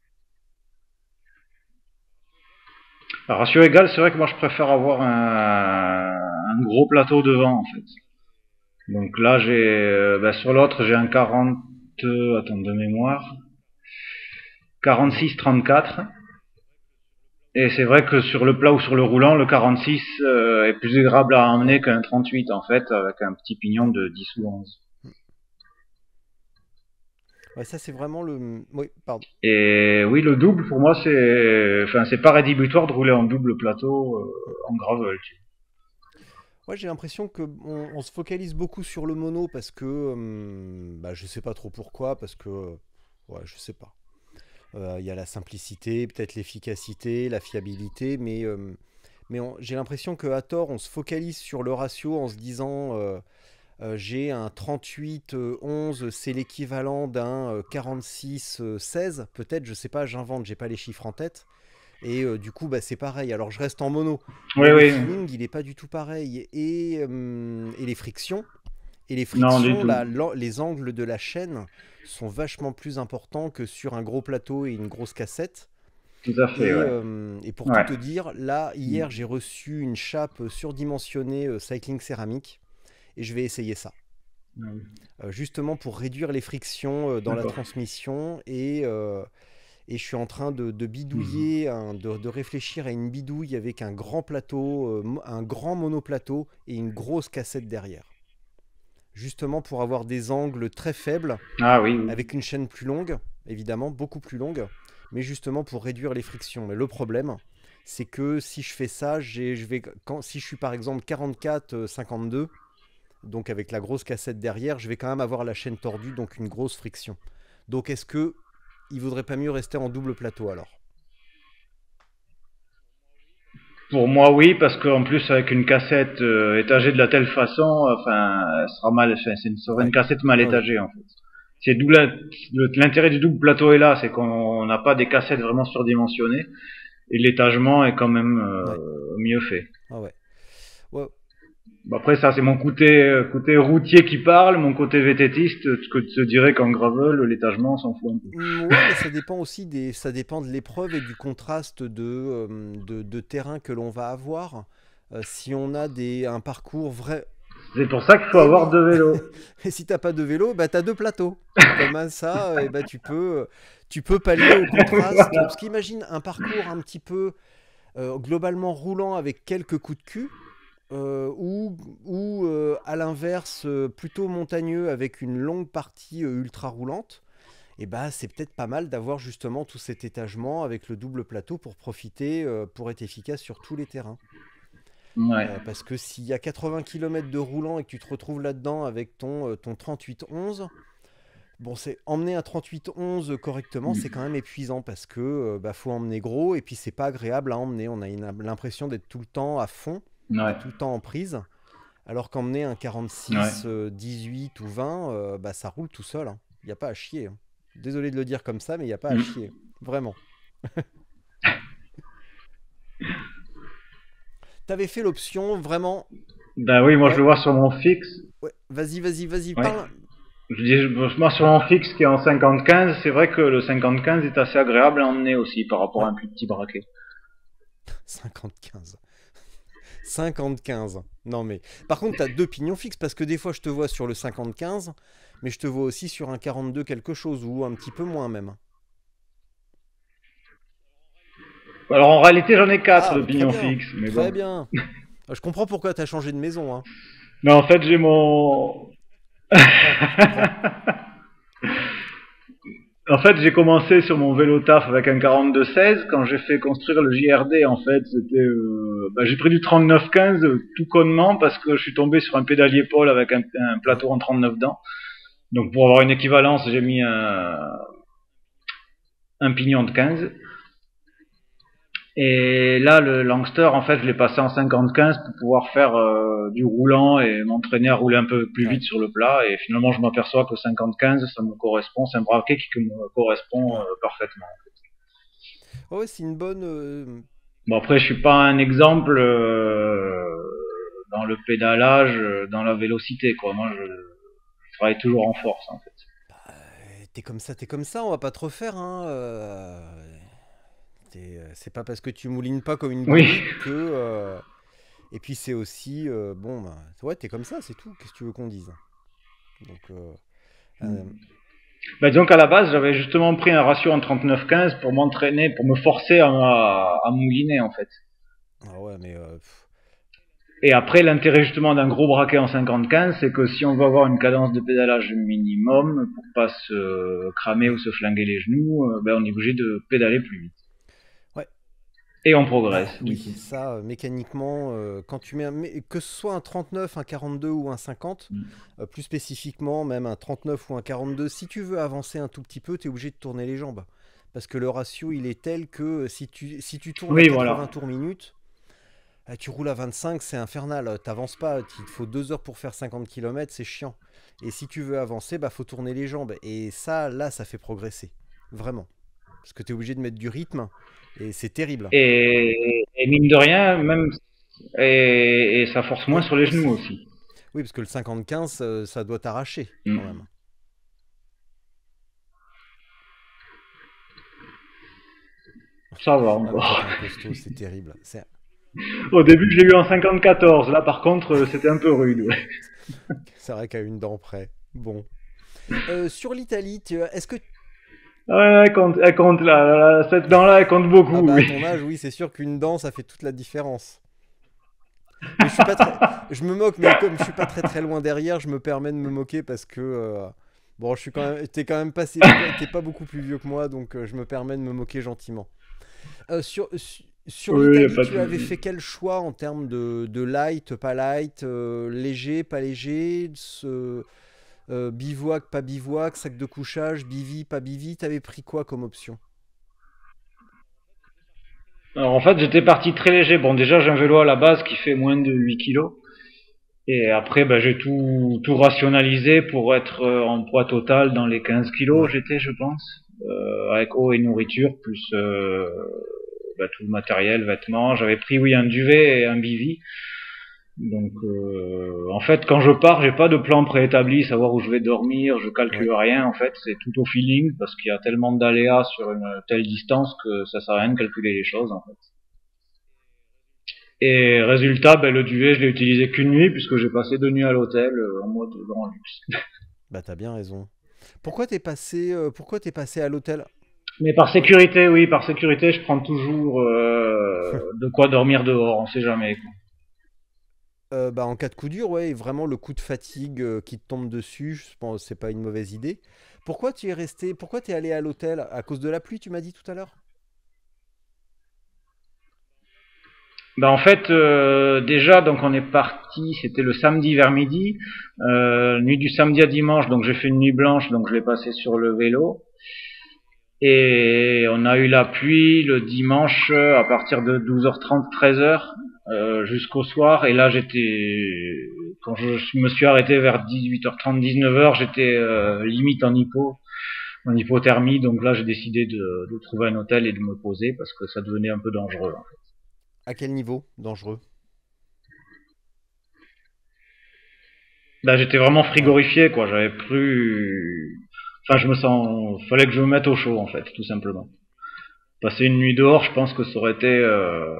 À ratio égal, c'est vrai que moi je préfère avoir un, un gros plateau devant en fait. Donc là j'ai, euh, bah, sur l'autre j'ai un quarante, euh, attends de mémoire, Mhm. quarante-six trente-quatre. Et c'est vrai que sur le plat ou sur le roulant, le quarante-six euh, est plus agréable à emmener Ouais, qu'un trente-huit en fait, avec un petit pignon ouais. de dix ou onze. Ouais, ça c'est vraiment le. Oui, pardon. Et oui, le double pour moi c'est, enfin c'est pas rédhibitoire de rouler en double plateau euh, en gravel. Tu Ouais, j'ai l'impression que on, on se focalise beaucoup sur le mono parce que, hum, bah, je sais pas trop pourquoi, parce que, euh, ouais, je sais pas. Euh, Il y a la simplicité, peut-être l'efficacité, la fiabilité, mais, euh, mais on- j'ai l'impression qu'à tort, on se focalise sur le ratio en se disant, euh, euh, j'ai un trente-huit euh, onze, c'est l'équivalent d'un euh, quarante-six euh, seize, peut-être, je sais pas, j'invente, j'ai pas les chiffres en tête. Et euh, du coup, bah, c'est pareil. Alors, je reste en mono, Oui, mais le oui, feeling, il est pas du tout pareil. Et, euh, et les frictions, et les non du frictions, tout. la- la- les angles de la chaîne sont vachement plus importants que sur un gros plateau et une grosse cassette. Tout à fait, Et, ouais. euh, et pour tout Ouais. te dire, là, hier, j'ai reçu une chape surdimensionnée euh, Cycling Céramique et je vais essayer ça. Euh, justement pour réduire les frictions euh, dans la D'accord. transmission et, euh, et je suis en train de, de Mhm. bidouiller, un- de, de réfléchir à une bidouille avec un grand plateau, euh, mo- un grand monoplateau et une grosse cassette derrière. Justement pour avoir des angles très faibles, Ah oui, oui. avec une chaîne plus longue, évidemment, beaucoup plus longue, mais justement pour réduire les frictions. Mais le problème, c'est que si je fais ça, j'ai- je vais, quand, si je suis par exemple quarante-quatre cinquante-deux, donc avec la grosse cassette derrière, je vais quand même avoir la chaîne tordue, donc une grosse friction. Donc est-ce que il vaudrait pas mieux rester en double plateau alors? Pour moi, oui, parce qu'en plus, avec une cassette euh, étagée de la telle façon, enfin, elle sera mal, enfin, c'est une, ça sera Ouais. une cassette mal Ouais, ouais. étagée, en fait. C'est d'où la- le- l'intérêt du double plateau est là, c'est qu'on n'a pas des cassettes vraiment surdimensionnées, et l'étagement est quand même euh, Ouais. mieux fait. Ah ouais. Ouais. Bon, après, ça, c'est mon côté, euh, côté routier qui parle, mon côté vététiste, que te dirais qu'en gravel, l'étagement, on s'en fout un peu. Mm, ouais, mais ça dépend aussi des, ça dépend de l'épreuve et du contraste de, euh, de, de terrain que l'on va avoir. Euh, si on a des, un parcours vrai. C'est pour ça qu'il faut Eh avoir oui, deux vélos. et si t'as pas de vélo, bah t'as deux plateaux. Comme ça, et bah tu peux, tu peux pallier au contraste. Voilà. Parce qu'imagine un parcours un petit peu euh, globalement roulant avec quelques coups de cul, euh, ou, ou euh, à l'inverse euh, plutôt montagneux avec une longue partie euh, ultra roulante. Et bah c'est peut-être pas mal d'avoir justement tout cet étagement avec le double plateau pour profiter, euh, pour être efficace sur tous les terrains. Ouais. Euh, parce que s'il y a quatre-vingts kilomètres de roulant et que tu te retrouves là-dedans avec ton, euh, ton trente-huit onze, bon, c'est emmener un trente-huit onze correctement, c'est quand même épuisant parce que euh, bah, faut emmener gros et puis c'est pas agréable à emmener. On a une- l'impression d'être tout le temps à fond et Ouais. tout le temps en prise. Alors qu'emmener un Ouais. quarante-six, euh, dix-huit ou vingt, euh, bah, ça roule tout seul. Il n'y a pas à chier, hein. Désolé de le dire comme ça, mais il n'y a pas à Mm. chier. Vraiment. T'avais fait l'option vraiment. Ben oui, moi je Ouais, le vois sur mon fixe. ouais. Vas-y, vas-y, vas-y, Ouais. parle. Je dis, je- moi sur mon fixe qui est en cinquante quinze, c'est vrai que le cinquante quinze est assez agréable à emmener aussi par rapport à Ouais, un plus petit braquet. cinquante quinze. cinquante quinze. Non mais. Par contre, t'as deux pignons fixes parce que des fois je te vois sur le cinquante quinze, mais je te vois aussi sur un quarante-deux quelque chose ou un petit peu moins même. Alors en réalité j'en ai quatre Ah, de bah, très pignons bien. fixes, mais Très bon. bien. Ah, je comprends pourquoi t'as changé de maison, hein. Mais en fait j'ai mon... Je comprends, je comprends. En fait j'ai commencé sur mon vélo taf avec un quarante-deux seize. Quand j'ai fait construire le J R D, en fait c'était... Euh... Bah, j'ai pris du trente-neuf quinze euh, tout connement parce que je suis tombé sur un pédalier Paul avec un, un Ouais. plateau en trente-neuf dents. Donc pour avoir une équivalence j'ai mis un, un pignon de quinze. Et là, le Langster, en fait, je l'ai passé en cinquante quinze pour pouvoir faire euh, du roulant et m'entraîner à rouler un peu plus Ouais. vite sur le plat. Et finalement, je m'aperçois que cinquante quinze, ça me correspond. C'est un braquet qui me correspond euh, Ouais. parfaitement. Ouais, c'est une bonne. euh, Bon, après, je suis pas un exemple euh, dans le pédalage, euh, dans la vélocité, quoi. Moi, je, je travaille toujours en force, en fait. euh, T'es comme ça, t'es comme ça, on va pas te refaire, hein. euh, t'es- euh, C'est pas parce que tu moulines pas comme une Oui. bolide que. euh, Et puis c'est aussi. euh, Bon, bah, ouais, t'es comme ça, c'est tout. Qu'est-ce que tu veux qu'on dise? Donc. euh, euh, Bah, disons qu'à la base, j'avais justement pris un ratio en trente-neuf quinze pour m'entraîner, pour me forcer à, à, à mouliner, en fait. Ah ouais, mais. euh, pff, Et après, l'intérêt justement d'un gros braquet en cinquante quinze, c'est que si on veut avoir une cadence de pédalage minimum pour pas se cramer hmm. ou se flinguer les genoux, euh, ben on est obligé de pédaler plus vite. Ouais. Et on Bah progresse, oui, du coup. ça, euh, mécaniquement, euh, quand tu mets un, mais que ce soit un trente-neuf, un quarante-deux ou un cinquante, euh, plus spécifiquement, même un trente-neuf ou un quarante-deux, si tu veux avancer un tout petit peu, tu es obligé de tourner les jambes. Parce que le ratio, il est tel que euh, si tu, si tu tournes à Oui, voilà. quatre-vingts tours minute, euh, tu roules à vingt-cinq, c'est infernal. euh, T'avances pas, il te faut deux heures pour faire cinquante kilomètres, c'est chiant. Et si tu veux avancer, bah faut tourner les jambes. Et ça, là, ça fait progresser. Vraiment. Parce que tu es obligé de mettre du rythme. Et c'est terrible. Et, et mine de rien, même et, et ça force moins Oui, sur les genoux aussi. aussi. Oui, parce que le cinquante-quinze, euh, ça doit t'arracher quand Mm. même. Ça va Ah, mais toi, t'es encore. un costaud, c'est terrible. C'est Au début, je l'ai eu en cinquante-quatorze. Là, par contre, c'était un peu rude. Ouais. c'est vrai qu'à une dent près. Bon. Euh, sur l'Italie, tu- est-ce que. Ouais, elle compte, elle compte là, là, cette dent-là, elle compte Ah, beaucoup, bah, à oui. ton âge, oui, c'est sûr qu'une dent, ça fait toute la différence. Mais je suis pas très. Je me moque, mais comme je suis pas très très loin derrière, je me permets de me moquer parce que. euh, Bon, je suis quand même. T'es quand même passé. T'es pas beaucoup plus vieux que moi, donc euh, je me permets de me moquer gentiment. Euh, sur su- sur Oui, y a l'Italie, pas de tu avais souci. fait quel choix en termes de, de light, pas light, euh, léger, pas léger, ce- Euh, bivouac, pas bivouac, sac de couchage, bivi, pas bivi, t'avais pris quoi comme option? Alors en fait, j'étais parti très léger. Bon, déjà, j'ai un vélo à la base qui fait moins de huit kilos. Et après, ben, j'ai tout, tout rationalisé pour être euh, en poids total dans les quinze kilos, Ouais. j'étais, je pense. Euh, avec eau et nourriture, plus euh, ben, tout le matériel, vêtements. J'avais pris, oui, un duvet et un bivy. Donc, euh, en fait, quand je pars, j'ai pas de plan préétabli, savoir où je vais dormir, je Ouais. calcule rien. En fait, c'est tout au feeling parce qu'il y a tellement d'aléas sur une telle distance que ça sert à rien de calculer les choses, en fait. Et résultat, ben, le duvet, je l'ai utilisé qu'une nuit puisque j'ai passé deux nuits à l'hôtel euh, en mode grand luxe. Bah t'as bien raison. Pourquoi t'es passé, euh, pourquoi t'es passé à l'hôtel? Mais par sécurité, oui, par sécurité, je prends toujours euh, de quoi dormir dehors, on sait jamais. Quoi. Euh, bah en cas de coup dur, ouais, vraiment le coup de fatigue euh, qui te tombe dessus, je pense que c'est pas une mauvaise idée. Pourquoi tu es resté, pourquoi t'es allé à l'hôtel? À cause de la pluie, tu m'as dit tout à l'heure? Ben, en fait, euh, déjà, donc on est parti, c'était le samedi vers midi, euh, nuit du samedi à dimanche, donc j'ai fait une nuit blanche, donc je l'ai passé sur le vélo. Et on a eu la pluie le dimanche à partir de douze heures trente, treize heures euh, jusqu'au soir. Et là, j'étais, quand je me suis arrêté vers dix-huit heures trente, dix-neuf heures, j'étais euh, limite en hypo, en hypothermie. Donc là, j'ai décidé de, de trouver un hôtel et de me poser parce que ça devenait un peu dangereux. À quel niveau? Dangereux. Là, j'étais vraiment Ouais. frigorifié, quoi. J'avais plus, enfin, je me sens, fallait que je me mette au chaud, en fait, tout simplement. Passer une nuit dehors, je pense que ça aurait été euh,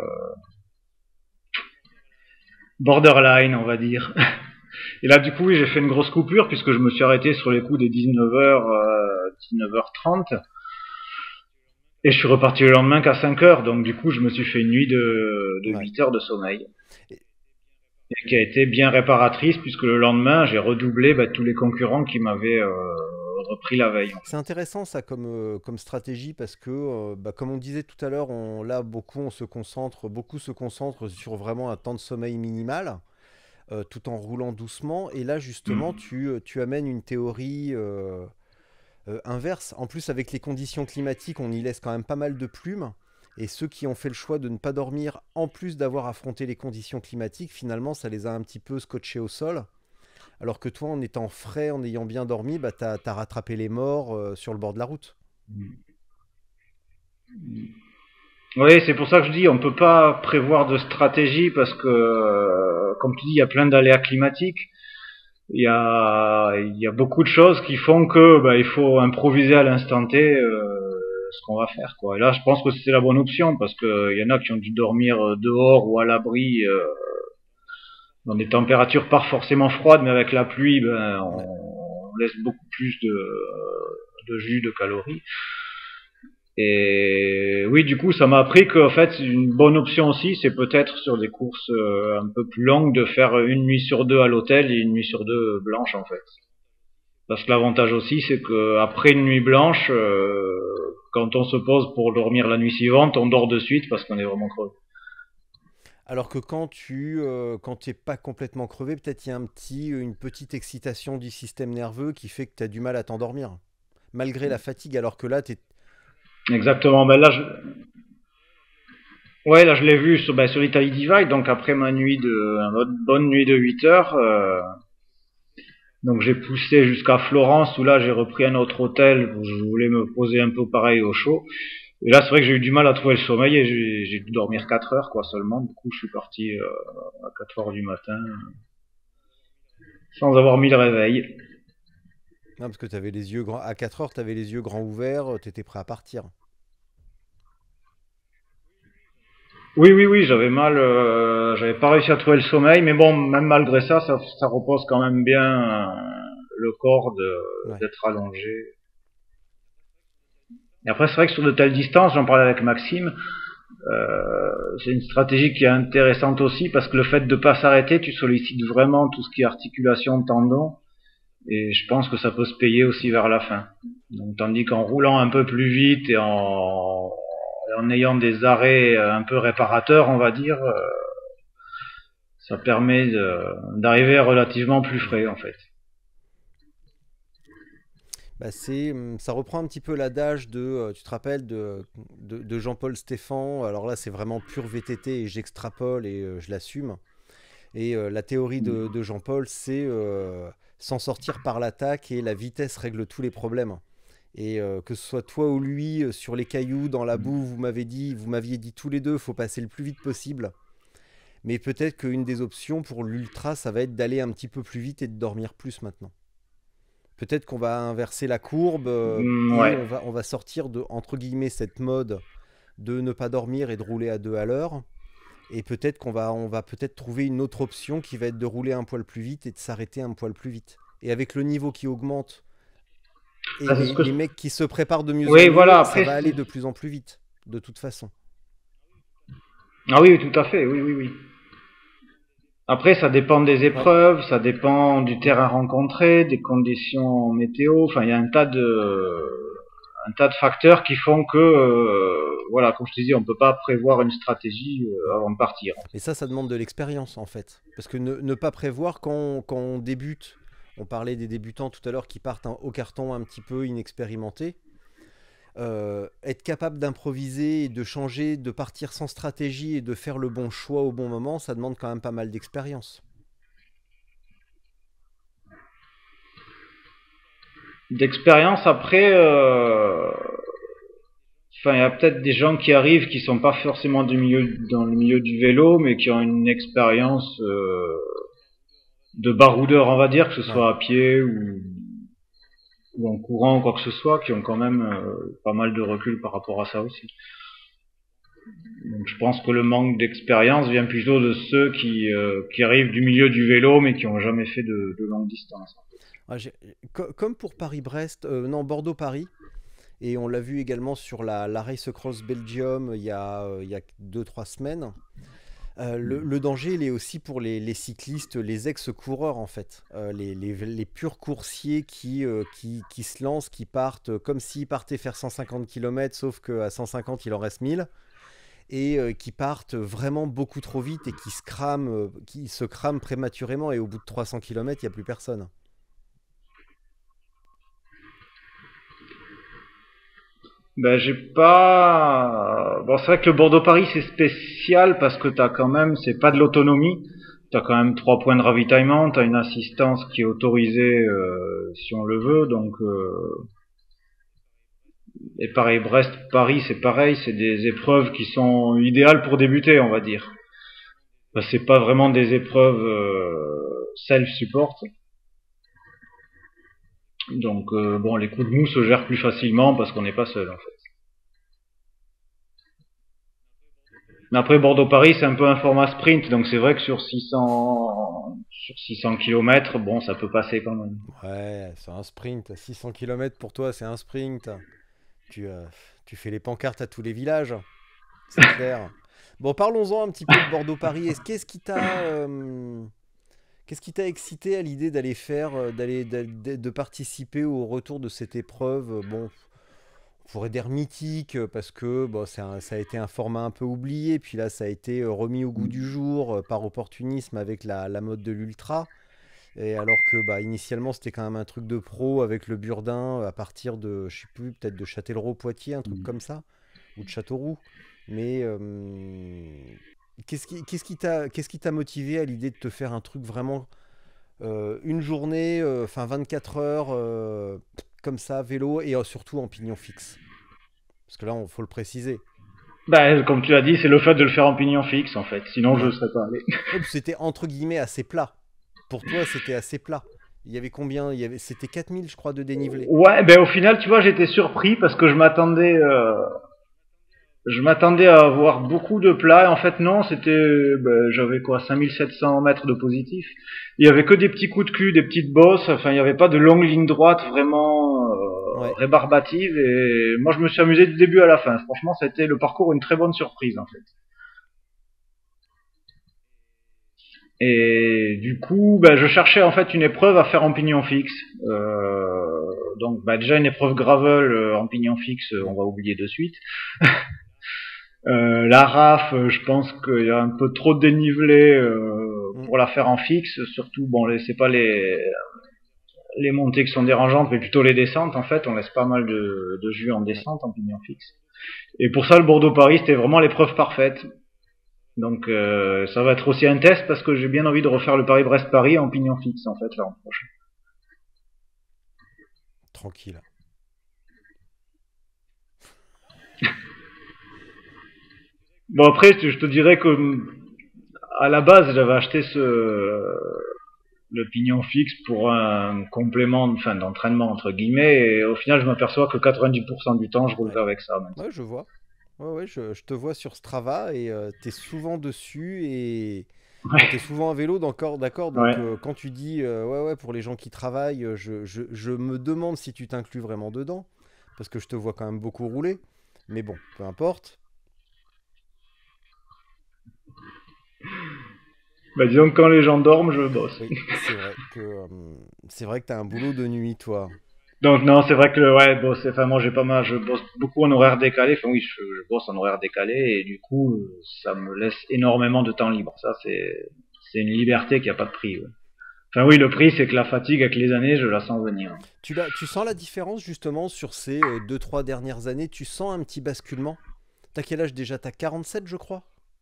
borderline, on va dire. Et là, du coup, oui, j'ai fait une grosse coupure puisque je me suis arrêté sur les coups des dix-neuf heures, euh, dix-neuf heures trente. Et je suis reparti le lendemain qu'à cinq heures. Donc, du coup, je me suis fait une nuit de, de Ouais. huit heures de sommeil. Et Et qui a été bien réparatrice puisque le lendemain, j'ai redoublé bah, tous les concurrents qui m'avaient euh, repris la veille. En c'est fait. intéressant ça comme, euh, comme stratégie parce que, euh, bah, comme on disait tout à l'heure, on, là beaucoup on se concentre, beaucoup se concentrent sur vraiment un temps de sommeil minimal, euh, tout en roulant doucement. Et là justement, Mm. tu, euh, tu amènes une théorie euh, euh, inverse. En plus, avec les conditions climatiques, on y laisse quand même pas mal de plumes. Et ceux qui ont fait le choix de ne pas dormir, en plus d'avoir affronté les conditions climatiques, finalement, ça les a un petit peu scotchés au sol. Alors que toi, en étant frais, en ayant bien dormi, bah, t'as, t'as rattrapé les morts euh, sur le bord de la route. Oui, c'est pour ça que je dis, on peut pas prévoir de stratégie parce que, euh, comme tu dis, il y a plein d'aléas climatiques. Il y a, il y a beaucoup de choses qui font que bah, il faut improviser à l'instant T euh, ce qu'on va faire. Quoi. Et là, je pense que c'est la bonne option parce que il y en a qui ont dû dormir dehors ou à l'abri euh, dans des températures pas forcément froides, mais avec la pluie, ben, Ouais. on, on laisse beaucoup plus de, de jus, de calories. Et oui, du coup, ça m'a appris qu'en fait, une bonne option aussi, c'est peut-être sur des courses euh, un peu plus longues de faire une nuit sur deux à l'hôtel et une nuit sur deux blanche en fait. Parce que l'avantage aussi, c'est que après une nuit blanche, euh, quand on se pose pour dormir la nuit suivante, on dort de suite parce qu'on est vraiment crevé. Alors que quand tu euh, quand t'es pas complètement crevé, peut-être il y a un petit, une petite excitation du système nerveux qui fait que tu as du mal à t'endormir. Malgré la fatigue, alors que là, t'es... Exactement. Ben là, je, ouais, là, je l'ai vu sur, ben, sur l'Italie Divide. Donc après ma nuit de, une bonne nuit de huit heures, euh, donc j'ai poussé jusqu'à Florence où là j'ai repris un autre hôtel où je voulais me poser un peu pareil au chaud. Et là, c'est vrai que j'ai eu du mal à trouver le sommeil et j'ai, j'ai dû dormir quatre heures quoi seulement. Du coup, je suis parti euh, à quatre heures du matin sans avoir mis le réveil. Non, parce que t'avais les yeux grands... À quatre heures, tu avais les yeux grands ouverts, tu étais prêt à partir. Oui, oui, oui, j'avais mal, euh, j'avais pas réussi à trouver le sommeil, mais bon, même malgré ça, ça, ça repose quand même bien euh, le corps de- Ouais. d'être allongé. Et après, c'est vrai que sur de telles distances, j'en parlais avec Maxime, euh, c'est une stratégie qui est intéressante aussi parce que le fait de pas s'arrêter, tu sollicites vraiment tout ce qui est articulation, tendon, et je pense que ça peut se payer aussi vers la fin. Donc, tandis qu'en roulant un peu plus vite et en, en ayant des arrêts un peu réparateurs, on va dire, euh, ça permet de- d'arriver relativement plus Ouais. frais en fait. Bah c'est, hum, ça reprend un petit peu l'adage de, euh, tu te rappelles de, de, de Jean-Paul Stéphan. Alors là, c'est vraiment pur V T T et j'extrapole et euh, je l'assume. Et euh, la théorie de, de Jean-Paul, c'est euh, s'en sortir par l'attaque et la vitesse règle tous les problèmes. Et euh, que ce soit toi ou lui, euh, sur les cailloux, dans la boue, vous m'avez dit, vous m'aviez dit tous les deux, faut passer le plus vite possible. Mais peut-être qu'une des options pour l'ultra, ça va être d'aller un petit peu plus vite et de dormir plus maintenant. Peut-être qu'on va inverser la courbe euh, Mm, et ouais. on va, on va sortir de, entre guillemets, cette mode de ne pas dormir et de rouler à deux à l'heure. Et peut-être qu'on va, on va peut-être trouver une autre option qui va être de rouler un poil plus vite et de s'arrêter un poil plus vite. Et avec le niveau qui augmente et Bah, c'est ce les, que les je... mecs qui se préparent de mieux en Oui, voilà, mieux, ça après... va c'est- aller de plus en plus vite, de toute façon. Ah oui, tout à fait, oui, oui, oui. Après, ça dépend des Ouais. épreuves, ça dépend du terrain rencontré, des conditions météo. Enfin, il y a un tas de, un tas de facteurs qui font que, euh, voilà, comme je te disais, on peut pas prévoir une stratégie euh, avant de partir. Mais ça, ça demande de l'expérience en fait. Parce que ne, ne pas prévoir quand on, quand on débute, on parlait des débutants tout à l'heure qui partent hein, au carton un petit peu inexpérimentés. Euh, être capable d'improviser et de changer, de partir sans stratégie et de faire le bon choix au bon moment, ça demande quand même pas mal d'expérience. D'expérience, après, euh, enfin, il y a peut-être des gens qui arrivent qui sont pas forcément du milieu, dans le milieu du vélo, mais qui ont une expérience euh, de baroudeur, on va dire, que ce Ouais. soit à pied ou, ou en courant ou quoi que ce soit, qui ont quand même euh, pas mal de recul par rapport à ça aussi. Donc je pense que le manque d'expérience vient plutôt de ceux qui, euh, qui arrivent du milieu du vélo mais qui n'ont jamais fait de, de longue distance. Ouais, j'ai- co- comme pour Paris-Brest, euh, non, Bordeaux-Paris, et on l'a vu également sur la, la Race Across Belgium il y a, euh, il y a deux trois semaines. Euh, le, le danger, il est aussi pour les, les cyclistes, les ex-coureurs en fait, Euh, les, les- les purs coursiers qui, euh, qui, qui se lancent, qui partent euh, comme s'ils partaient faire cent cinquante kilomètres, sauf qu'à cent cinquante, il en reste mille, et euh, qui partent vraiment beaucoup trop vite et qui se crament, euh, qui se crament prématurément, et au bout de trois cents kilomètres, il n'y a plus personne. Ben j'ai pas. Bon, c'est vrai que le Bordeaux-Paris c'est spécial parce que t'as quand même, c'est pas de Ouais. l'autonomie. T'as quand même trois points de ravitaillement, t'as une assistance qui est autorisée euh, si on le veut, donc euh, et pareil Brest-Paris c'est pareil, c'est des épreuves qui sont idéales pour débuter, on va dire. Ben, c'est pas vraiment des épreuves euh, self-support. Donc euh, bon, les coups de mou se gèrent plus facilement parce qu'on n'est pas seul en fait. Mais après Bordeaux-Paris, c'est un peu un format sprint, donc c'est vrai que sur six cents sur six cents kilomètres, bon, ça peut passer quand même. Ouais, c'est un sprint. six cents kilomètres pour toi, c'est un sprint. Tu, euh, tu fais les pancartes à tous les villages, c'est clair. Bon, parlons-en un petit peu de Bordeaux-Paris. Est-ce qu'est-ce qui t'a euh, qu'est-ce qui t'a excité à l'idée d'aller faire, euh, d'aller, d'aller- de participer au retour de cette épreuve? Bon, on pourrait dire mythique euh, parce que bon, c'est un- ça a été un format un peu oublié, puis là ça a été euh, remis au goût du jour euh, par opportunisme avec la, la mode de l'ultra. Et alors que bah, initialement c'était quand même un truc de pro avec le Burdin euh, à partir de, je sais plus, peut-être de Châtellerault-Poitiers, un truc comme ça, ou de Châteauroux. Mais euh, qu'est-ce qui qu'est-ce qui t'a qu'est-ce qui t'a motivé à l'idée de te faire un truc vraiment euh, une journée, euh, enfin vingt-quatre heures, euh, comme ça, vélo et euh, surtout en pignon fixe? Parce que là, il faut le préciser. Bah, comme tu l'as dit, c'est le fait de le faire en pignon fixe en fait. Sinon, je Ouais. ne serais pas allé. Ouais, c'était entre guillemets assez plat. Pour toi, c'était assez plat. Il y avait combien? Il y avait, c'était quatre mille, je crois, de dénivelé. Ouais, ben au final, tu vois, j'étais surpris parce que je m'attendais, euh, je m'attendais à avoir beaucoup de plats. Et en fait, non, c'était, ben, j'avais quoi, cinq mille sept cents mètres de positif. Il y avait que des petits coups de cul, des petites bosses. Enfin, il n'y avait pas de longue ligne droite vraiment euh, Ouais. rébarbative. Et moi, je me suis amusé du début à la fin. Franchement, c'était le parcours une très bonne surprise en fait. Et du coup, ben, je cherchais en fait une épreuve à faire en pignon fixe. Euh, donc, ben, déjà une épreuve gravel euh, en pignon fixe, on Mm. va oublier de suite. Euh, la raf, euh, je pense qu'il y a un peu trop de dénivelé euh, Mm. pour la faire en fixe. Surtout, bon, les- c'est pas les les montées qui sont dérangeantes, mais plutôt les descentes. En fait, on laisse pas mal de, de jus en descente en pignon fixe. Et pour ça, le Bordeaux-Paris, c'était vraiment l'épreuve parfaite. Donc euh, ça va être aussi un test parce que j'ai bien envie de refaire le Paris-Brest-Paris en pignon fixe en fait l'an prochain. Tranquille. Bon après, je te dirais que à la base, j'avais acheté ce le pignon fixe pour un complément, enfin d'entraînement entre guillemets, et au final, je m'aperçois que quatre-vingt-dix pour cent du temps, je roule Ouais. avec ça maintenant. Ouais, je vois. Ouais, ouais, je, je te vois sur Strava et euh, t'es souvent dessus et enfin, t'es Ouais, souvent à vélo, d'accord, d'accord. Donc ouais. euh, quand tu dis euh, ouais, ouais, pour les gens qui travaillent, euh, je, je, je me demande si tu t'inclus vraiment dedans parce que je te vois quand même beaucoup rouler. Mais bon, peu importe. Bah disons que quand les gens dorment, je bosse. Oui, c'est vrai que euh, c'est vrai que t'as un boulot de nuit, toi. Donc non, c'est vrai que ouais, bon, c'est, enfin moi j'ai pas mal, je bosse beaucoup en horaire décalé. Enfin oui, je, je bosse en horaire décalé et du coup, euh, ça me laisse énormément de temps libre. Ça c'est, c'est une liberté qui a pas de prix. Ouais. Enfin oui, le prix c'est que la fatigue avec les années, je la sens venir. Tu l'as, tu sens la différence justement sur ces euh, deux, trois dernières années? Tu sens un petit basculement? T'as quel âge déjà? T'as quarante-sept, je crois?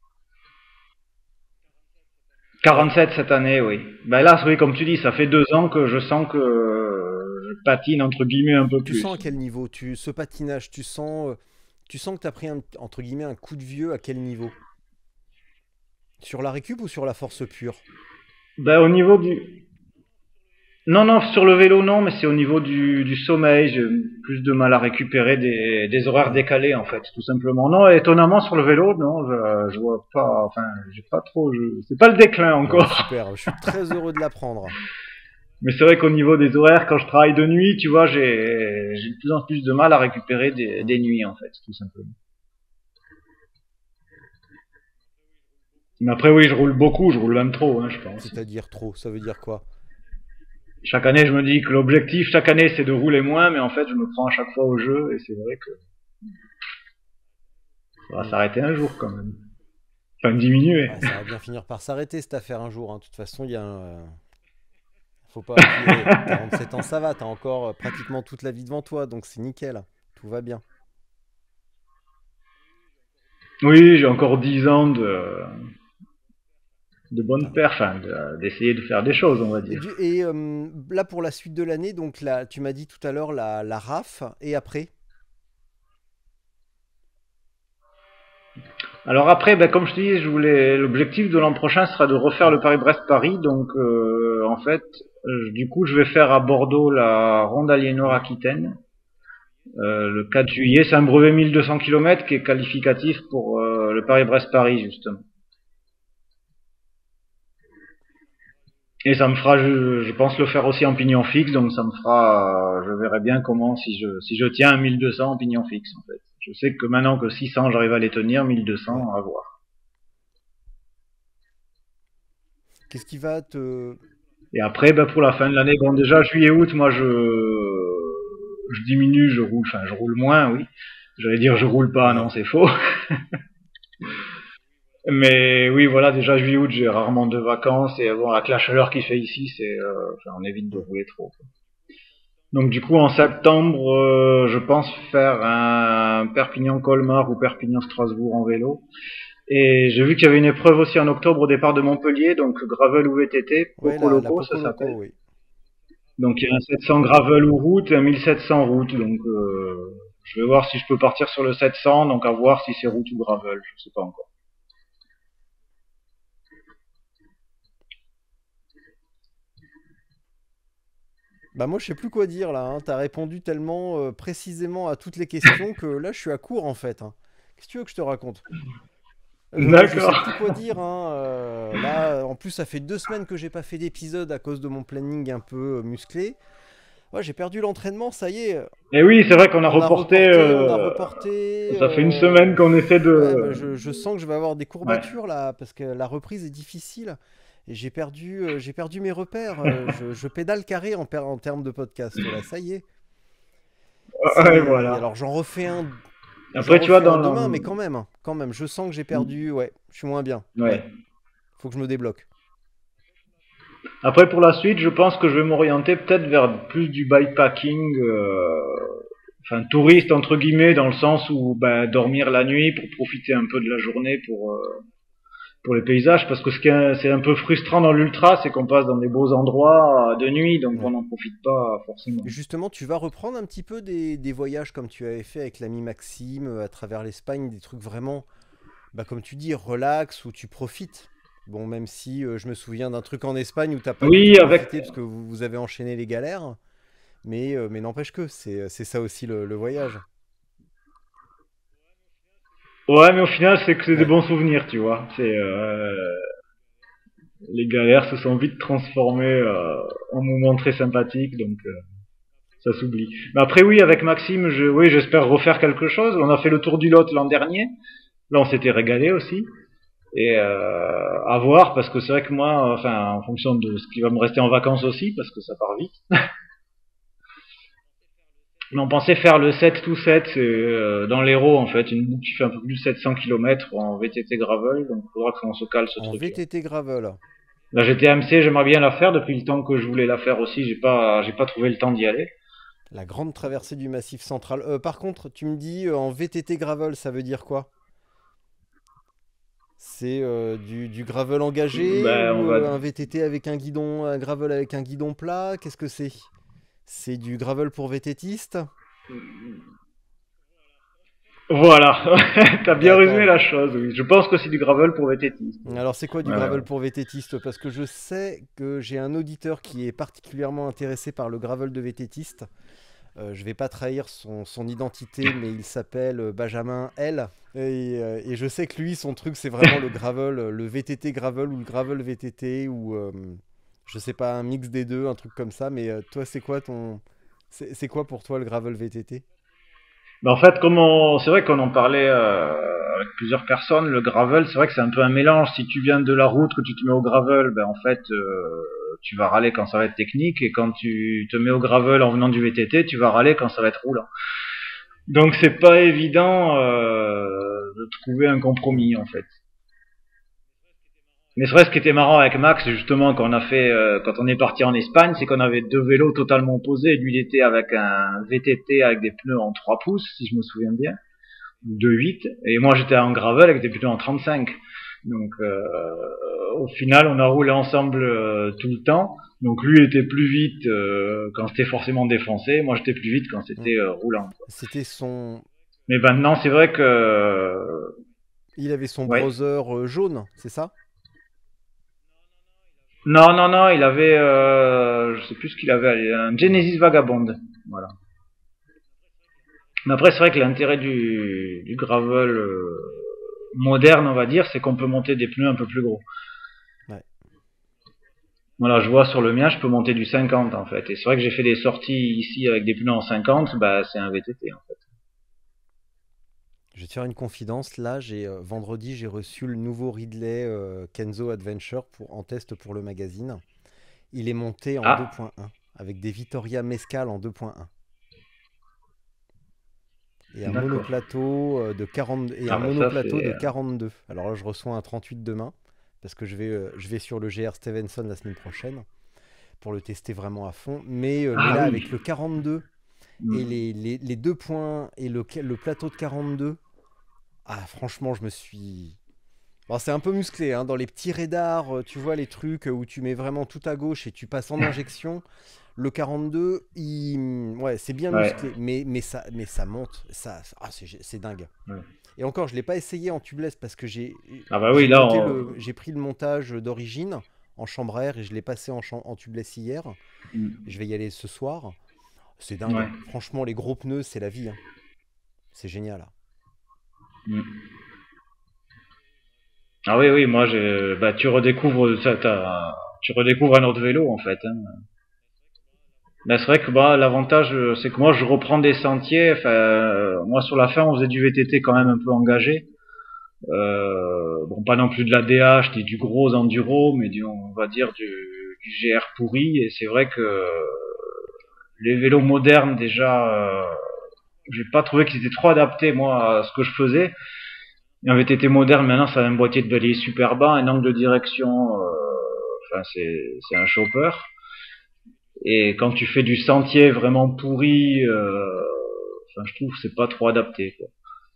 Ouais. quarante-sept cette année, oui. Ben là, oui, comme tu dis, ça fait deux ans que je sens que euh, je patine entre guillemets un peu Tu sens à plus. quel niveau? Tu, ce patinage, tu sens, euh, tu sens que t'as pris un, entre guillemets un coup de vieux à quel niveau? Sur la récup ou sur la force pure? Ben au niveau du, non, non, sur le vélo, non, mais c'est au niveau du, du sommeil. J'ai plus de mal à récupérer des, des horaires Hmm. décalés, en fait, tout simplement. Non, étonnamment, sur le vélo, non, je, je vois pas, enfin, j'ai pas trop, je, c'est pas le déclin Bon, encore. super, je suis très heureux de l'apprendre. Mais c'est vrai qu'au niveau des horaires, quand je travaille de nuit, tu vois, j'ai, j'ai de plus en plus de mal à récupérer des, Hmm. des nuits, en fait, tout simplement. Mais après, oui, je roule beaucoup, je roule même trop, hein, je pense. C'est-à-dire trop, ça veut dire quoi? Chaque année, je me dis que l'objectif, chaque année, c'est de rouler moins, mais en fait, je me prends à chaque fois au jeu, et c'est vrai que ça va Hmm. s'arrêter un jour, quand même. Enfin, diminuer. Ouais, ça va bien finir par s'arrêter cette affaire un jour, hein. De toute façon, il y a un, euh, faut pas. Puis, eh, quarante-sept ans, ça va, t'as encore euh, pratiquement toute la vie devant toi, donc c'est nickel. Tout va bien. Oui, j'ai encore dix ans de, de bonne Putain. perf, enfin, de- d'essayer de faire des choses, on va Et, dire. du- et, euh, là, pour la suite de l'année, donc là, tu m'as dit tout à l'heure la, la R A F, et après? Alors après, ben, comme je te dis, je voulais, l'objectif de l'an prochain sera de refaire Hmm. le Paris-Brest-Paris, donc euh, en fait, euh, du coup, je vais faire à Bordeaux la Ronde Hmm. Aliénor-Aquitaine, euh, le quatre juillet. C'est un brevet mille deux cents kilomètres qui est qualificatif pour euh, le Paris-Brest-Paris, justement. Et ça me fera, je, je pense le faire aussi en pignon fixe, donc ça me fera, euh, je verrai bien comment si je si je tiens un mille deux cents en pignon fixe en fait. Je sais que maintenant que six cents j'arrive à les tenir, mille deux Ouais. cents à voir. Qu'est-ce qui va te. Et après, ben pour la fin de l'année, bon déjà juillet août, moi je je diminue, je roule, enfin je roule moins, oui. J'allais dire je roule pas, Ouais. non c'est faux. Mais oui, voilà, déjà juillet août, j'ai rarement de vacances et bon avec la chaleur qu'il fait ici, c'est, euh, enfin, on évite de Hmm. rouler trop. Donc du coup en septembre, euh, je pense faire un Perpignan-Colmar ou Perpignan-Strasbourg en vélo. Et j'ai vu qu'il y avait une épreuve aussi en octobre au départ de Montpellier, donc gravel ou V T T, Ouais, Poco la, la Loco ça Poco s'appelle. Loco, oui. Donc il y a un sept cents gravel ou route et un mille sept cents route. Donc euh, je vais voir si je peux partir sur le sept cents, donc à voir si c'est route ou gravel, je sais pas encore. Bah moi je sais plus quoi dire là, hein. T'as répondu tellement euh, précisément à toutes les questions que là je suis à court en fait, hein. Qu'est-ce que tu veux que je te raconte? Euh, moi je sais D'accord. plus quoi dire, hein. Euh, là en plus ça fait deux semaines que j'ai pas fait d'épisode à cause de mon planning un peu euh, musclé. Ouais, j'ai perdu l'entraînement, ça y est. Et oui, c'est vrai qu'on a On a reporté. reporté, on a Euh, reporté. ça fait une euh, semaine qu'on essaie pff, ouais, bah, de. je, je sens que je vais avoir des Ouais. courbatures là parce que la reprise est difficile. Et j'ai perdu, euh, j'ai perdu mes repères. Euh, je, je pédale carré en, per- en termes de podcast là, ça y est. Ouais, C'est voilà. alors j'en refais un, j'en Après, tu vois, refais un dans. demain, mais le- quand même, hein, quand même, je sens que j'ai perdu. Ouais, je suis moins bien. Ouais, Ouais. faut que je me débloque. Après, pour la suite, je pense que je vais m'orienter peut-être vers plus du bikepacking, euh, enfin touriste entre guillemets, dans le sens où ben, dormir la nuit pour profiter un peu de la journée pour euh, pour les paysages, parce que ce qui est, c'est un peu frustrant dans l'ultra, c'est qu'on passe dans des beaux endroits euh, de nuit, donc on Ouais. n'en profite pas forcément. Justement, tu vas reprendre un petit peu des, des voyages comme tu avais fait avec l'ami Maxime euh, à travers l'Espagne, des trucs vraiment, bah, comme tu dis, relax, où tu profites. Bon, même si euh, je me souviens d'un truc en Espagne où t'as pas du tout Oui, avec profité parce que vous, vous avez enchaîné les galères, mais, euh, mais n'empêche que c'est c'est ça aussi le, le voyage. ouais, mais au final, c'est que c'est des Ouais. bons souvenirs, tu vois. C'est euh, les galères se sont vite transformées euh, en moments très sympathiques, donc euh, ça s'oublie. Mais après, oui, avec Maxime, je, oui, j'espère refaire quelque chose. On a fait le tour du Lot l'an dernier. Là, on s'était régalé aussi. Et euh, à voir, parce que c'est vrai que moi, enfin, en fonction de ce qui va me rester en vacances aussi, parce que ça part vite. Mais on pensait faire le sept to sept c'est, euh, dans l'Hérault, en fait, une boucle qui fait un peu plus de sept cents kilomètres en V T T gravel, donc il faudra qu'on se cale ce En truc-là. V T T gravel, La G T M C, j'aimerais bien la faire depuis le temps que je voulais la faire aussi, j'ai pas, j'ai pas trouvé le temps d'y aller. la grande traversée du Massif central. Euh, par contre, tu me dis euh, en V T T gravel, ça veut dire quoi? C'est euh, du, du gravel engagé Ben, on ou va, euh, un V T T avec un guidon, un gravel avec un guidon plat? Qu'est-ce que c'est? C'est du gravel pour VTTistes? voilà, t'as bien résumé D'accord. la chose, oui. Je pense que c'est du gravel pour V T T. Alors c'est quoi du Ouais, gravel ouais. pour VTTiste? Parce que je sais que j'ai un auditeur qui est particulièrement intéressé par le gravel de VTTiste. Euh, je vais pas trahir son, son identité, mais il s'appelle euh, Benjamin L. Et, euh, et je sais que lui, son truc, c'est vraiment le gravel, euh, le V T T gravel ou le gravel V T T ou euh, je sais pas, un mix des deux, un truc comme ça. Mais euh, toi, c'est quoi ton, c'est c'est quoi pour toi le gravel V T T? Ben, en fait, comme on, c'est vrai qu'on en parlait euh, avec plusieurs personnes, le gravel, c'est vrai que c'est un peu un mélange. Si tu viens de la route, que tu te mets au gravel, ben en fait, euh, tu vas râler quand ça va être technique, et quand tu te mets au gravel en venant du V T T, tu vas râler quand ça va être roulant. Donc c'est pas évident euh, de trouver un Hmm. compromis en fait. Mais c'est vrai, ce qui était marrant avec Max, justement, quand on a fait, euh, quand on est parti en Espagne, c'est qu'on avait deux vélos totalement opposés. Lui, il était avec un V T T avec des pneus en trois pouces, si je me souviens bien, ou de huit, et moi j'étais en gravel avec des pneus en trente-cinq. Donc, euh, au final, on a roulé ensemble euh, tout le temps. Donc, lui était plus vite euh, quand c'était forcément défoncé, moi j'étais plus vite quand Hmm. c'était euh, roulant. Quoi. C'était son, Mais maintenant, c'est vrai que, euh, il avait son ouais. brother euh, jaune, c'est ça? Non, non, non, il avait, euh, je sais plus ce qu'il avait, un Hmm. Genesis Vagabond. Voilà. Mais après, c'est vrai que l'intérêt du, du gravel euh, moderne, on va dire, c'est qu'on peut monter des pneus un peu plus gros. Ouais. Voilà, je vois sur le mien, je peux monter du cinquante en fait. Et c'est vrai que j'ai fait des sorties ici avec des pneus en cinquante, bah c'est un V T T en fait. Je vais te faire une confidence. Là, j'ai euh, vendredi, j'ai reçu le nouveau Ridley euh, Kenzo Adventure pour, en test pour le magazine. Il est monté en Ah, deux point un avec des Vittoria Mescal en deux point un et un d'accord. monoplateau euh, de quarante et un Ah bah ça monoplateau c'est... de euh, quarante-deux. Alors là, je reçois un trente-huit demain parce que je vais, euh, je vais sur le G R Stevenson la semaine prochaine pour le tester vraiment à fond. Mais, euh, mais Ah là, oui. avec le quarante-deux et Hmm. les, les, les deux points et le, le plateau de quarante-deux, ah, franchement, je me suis. Bon, c'est un peu musclé, hein. Dans les petits radars, euh, tu vois les trucs où tu mets vraiment tout à gauche et tu passes en injection. Le quarante-deux, il... ouais, c'est bien Ouais. musclé, mais, mais, ça, mais ça monte. Ça, ah, c'est c'est dingue. Ouais. Et encore, je ne l'ai pas essayé en tubeless parce que j'ai Ah bah oui, j'ai là monté on... le, j'ai pris le montage d'origine en chambre à air et je l'ai passé en, cham- en tubeless hier. Hmm. Je vais y aller ce soir. C'est dingue. Ouais. Franchement, les gros pneus, c'est la vie, hein. C'est génial, hein. Hmm. Ah oui, oui, moi je... Bah tu redécouvres ça, t'as- tu redécouvres un autre vélo en fait. Hein. Mais c'est vrai que bah, l'avantage, euh, c'est que moi, je reprends des sentiers. Enfin, euh, moi, sur la fin, on faisait du V T T quand même Mm. un peu engagé. Euh, bon, pas non plus de la D H, ni du gros enduro, mais du, on va dire du, du G R pourri. Et c'est vrai que euh, les vélos modernes, déjà, euh, j'ai pas trouvé qu'ils étaient trop adaptés, moi, à ce que je faisais. Et un V T T moderne, maintenant, ça a un boîtier de bélier super bas, un angle de direction, euh, enfin c'est c'est un chopper. Et quand tu fais du sentier vraiment pourri, euh, enfin je trouve que c'est pas trop adapté, quoi.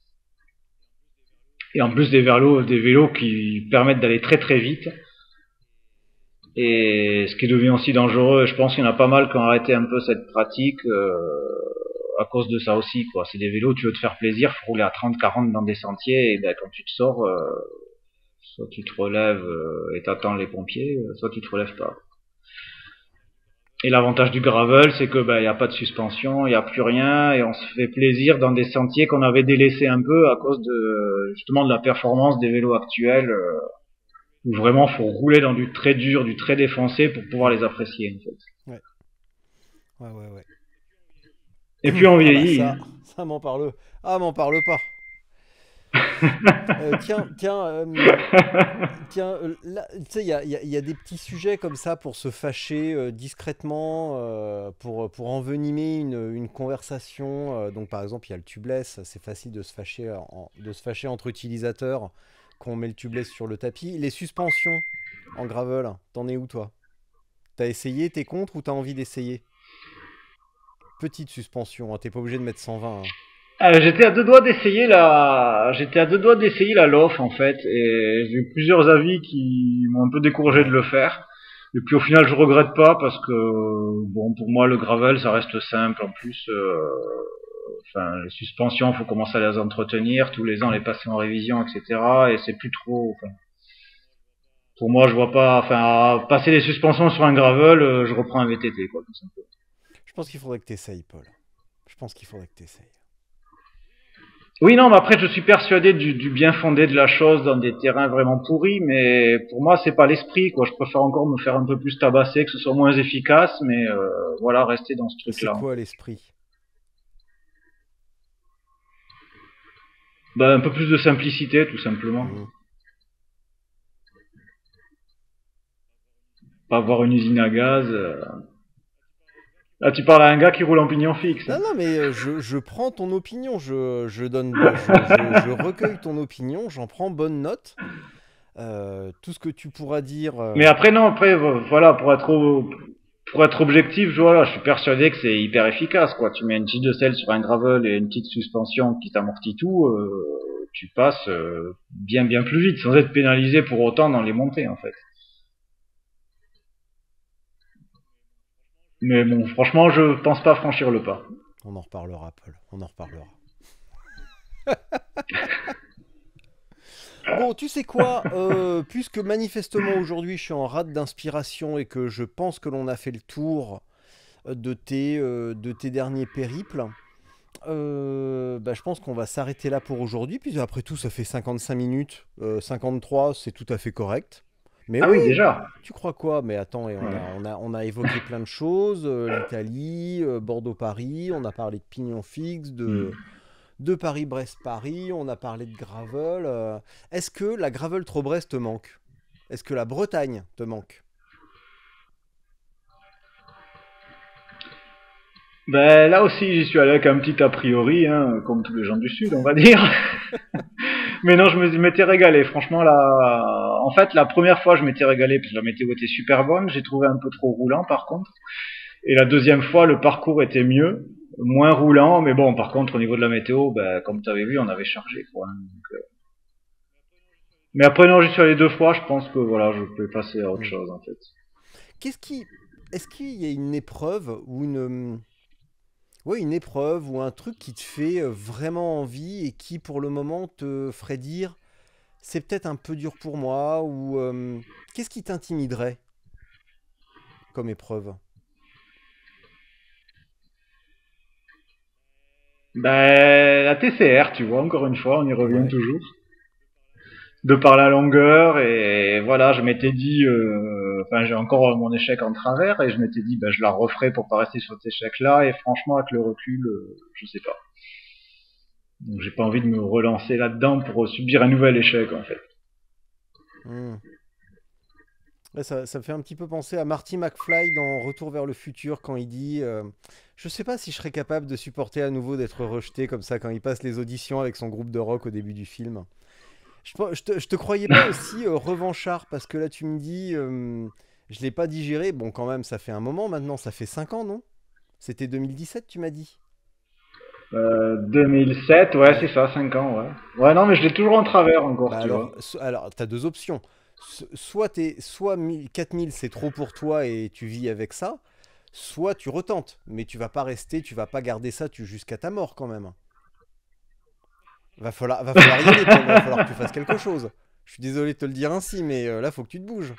Et en plus des vélos, des vélos qui permettent d'aller très très vite. Et ce qui devient aussi dangereux, je pense qu'il y en a pas mal qui ont arrêté un peu cette pratique euh, à cause de ça aussi, quoi. C'est des vélos, tu veux te faire plaisir, faut rouler à trente quarante dans des sentiers, et ben quand tu te sors, euh, soit tu te relèves euh, et t'attends les pompiers, soit tu te relèves pas. Et l'avantage du gravel, c'est que ben y a pas de suspension, il y a plus rien, et on se fait plaisir dans des sentiers qu'on avait délaissés un peu à cause de justement de la performance des vélos actuels, euh, où vraiment faut rouler dans du très dur, du très défoncé pour pouvoir les apprécier en fait. Ouais, ouais, ouais, ouais. Et puis on Ah bah vieillit. ça, Hein. ça m'en parle. Ah, m'en parle pas. Euh, tiens, tiens, euh, tiens, euh, là, tu sais, il y a, il y a- il y a des petits sujets comme ça pour se fâcher euh, discrètement, euh, pour, pour envenimer une, une conversation. euh, donc, par exemple, il y a le tubeless. C'est facile de se fâcher, en- de se fâcher entre utilisateurs quand on met le tubeless sur le tapis. Les suspensions en gravel, t'en es où, toi? T'as essayé, t'es contre ou t'as envie d'essayer? Petite suspension, hein, t'es pas obligé de mettre cent vingt, hein. Euh, j'étais à deux doigts d'essayer la, j'étais à deux doigts d'essayer la Lof en fait, et j'ai eu plusieurs avis qui m'ont un peu découragé de Ouais. le faire. Et puis au final, je regrette pas parce que bon, pour moi, le gravel, ça reste simple. En plus, euh, enfin, les suspensions, faut commencer à les entretenir tous les ans, les passer en révision, et cetera. Et c'est plus trop. Enfin, pour moi, je vois pas. Enfin, passer les suspensions sur un gravel, euh, je reprends un V T T, quoi, tout simplement. Je pense qu'il faudrait que t'essayes, Paul. Je pense qu'il faudrait que t'essayes. Oui, non, mais après, je suis persuadé du, du bien fondé de la chose dans des terrains vraiment pourris, mais pour moi, c'est pas l'esprit, quoi. Je préfère encore me faire un peu plus tabasser, que ce soit moins efficace, mais euh, voilà, rester dans ce C'est truc-là, en quoi fait. l'esprit? Bah, un peu plus de simplicité, tout simplement. Hmm. Pas avoir une usine à gaz. euh. Là, tu parles à un gars qui roule en pignon fixe. Non, Hein. non, mais euh, je, je prends ton opinion. Je, je donne, bah, je, je- je recueille ton opinion. J'en prends bonne note. Euh, tout ce que tu pourras dire. euh, Mais après, non, après, vo- voilà, pour être au- pour être objectif, je, voilà, je suis persuadé que c'est hyper efficace, quoi. Tu mets une tige de sel sur un gravel et une petite suspension qui t'amortit tout, euh, tu passes euh, bien bien plus vite, sans être pénalisé pour autant dans les montées, en fait. Mais bon, franchement, je pense pas franchir le pas. On en reparlera, Paul. On en reparlera. Bon, tu sais quoi, euh, puisque manifestement aujourd'hui je suis en rate d'inspiration et que je pense que l'on a fait le tour de tes, euh, de tes derniers périples, euh, bah, je pense qu'on va s'arrêter là pour aujourd'hui. Puis après tout, ça fait cinquante-cinq minutes. euh, cinquante-trois, c'est tout à fait correct. Mais Ah oui, oui, déjà. tu crois quoi? Mais attends, et on a, Ouais. on a, on a évoqué plein de choses. euh, L'Italie, euh, Bordeaux-Paris, on a parlé de pignon fixe, de, Hmm. de Paris-Brest-Paris, on a parlé de gravel. euh. Est-ce que la gravel Trop-Brest te manque? Est-ce que la Bretagne te manque? Ben là aussi, j'y suis allé avec un petit a priori, hein, comme tous les gens du Sud, on va dire. Mais non, je me- je m'étais régalé. Franchement, là, en fait, la première fois, je m'étais régalé parce que la météo était super bonne. J'ai trouvé un peu trop roulant, par contre. Et la deuxième fois, le parcours était mieux, moins roulant, mais bon, par contre, au niveau de la météo, ben, comme tu avais vu, on avait chargé, quoi. Donc, euh. Mais après, non, j'y suis allé deux fois. Je pense que voilà, je peux passer à autre Hmm. chose, en fait. Qu'est-ce qui, est-ce qu'il y a une épreuve ou une, hum, ouais, une épreuve ou un truc qui te fait euh, vraiment envie et qui pour le moment te ferait dire c'est peut-être un peu dur pour moi ou hum, qu'est-ce qui t'intimiderait comme épreuve? Ben, la T C R, tu vois, encore une fois, on y revient Ouais. toujours. De par la longueur, et voilà, je m'étais dit, euh, enfin, j'ai encore mon échec en travers, et je m'étais dit, ben, je la referai pour pas rester sur cet échec-là, et franchement, avec le recul, euh, je sais pas. Donc, j'ai pas envie de me relancer là-dedans pour subir un nouvel échec, en fait. Hmm. Ouais, ça, ça me fait un petit peu penser à Marty McFly dans Retour vers le futur quand il dit euh, je sais pas si je serais capable de supporter à nouveau d'être rejeté comme ça quand il passe les auditions avec son groupe de rock au début du film. Je, pe- je te, je te croyais pas aussi euh, revanchard parce que là tu me dis euh, Je l'ai pas digéré. Bon, quand même, ça fait un moment maintenant. Ça fait cinq ans, non? C'était deux mille dix-sept, tu m'as dit. Euh, deux mille sept, ouais, c'est Ouais. ça, cinq ans, ouais. Ouais, non, mais je l'ai toujours en travers encore, Bah tu vois. alors, so- alors t'as deux options. So- Soit, t'es, soit mille quatre mille, c'est trop pour toi et tu vis avec ça. Soit tu retentes. Mais tu vas pas rester, tu vas pas garder ça tu, jusqu'à ta mort quand même. Va falloir, va falloir y aller, Paul. Va falloir que tu fasses quelque chose. Je suis désolé de te le dire ainsi, mais euh, là, faut que tu te bouges.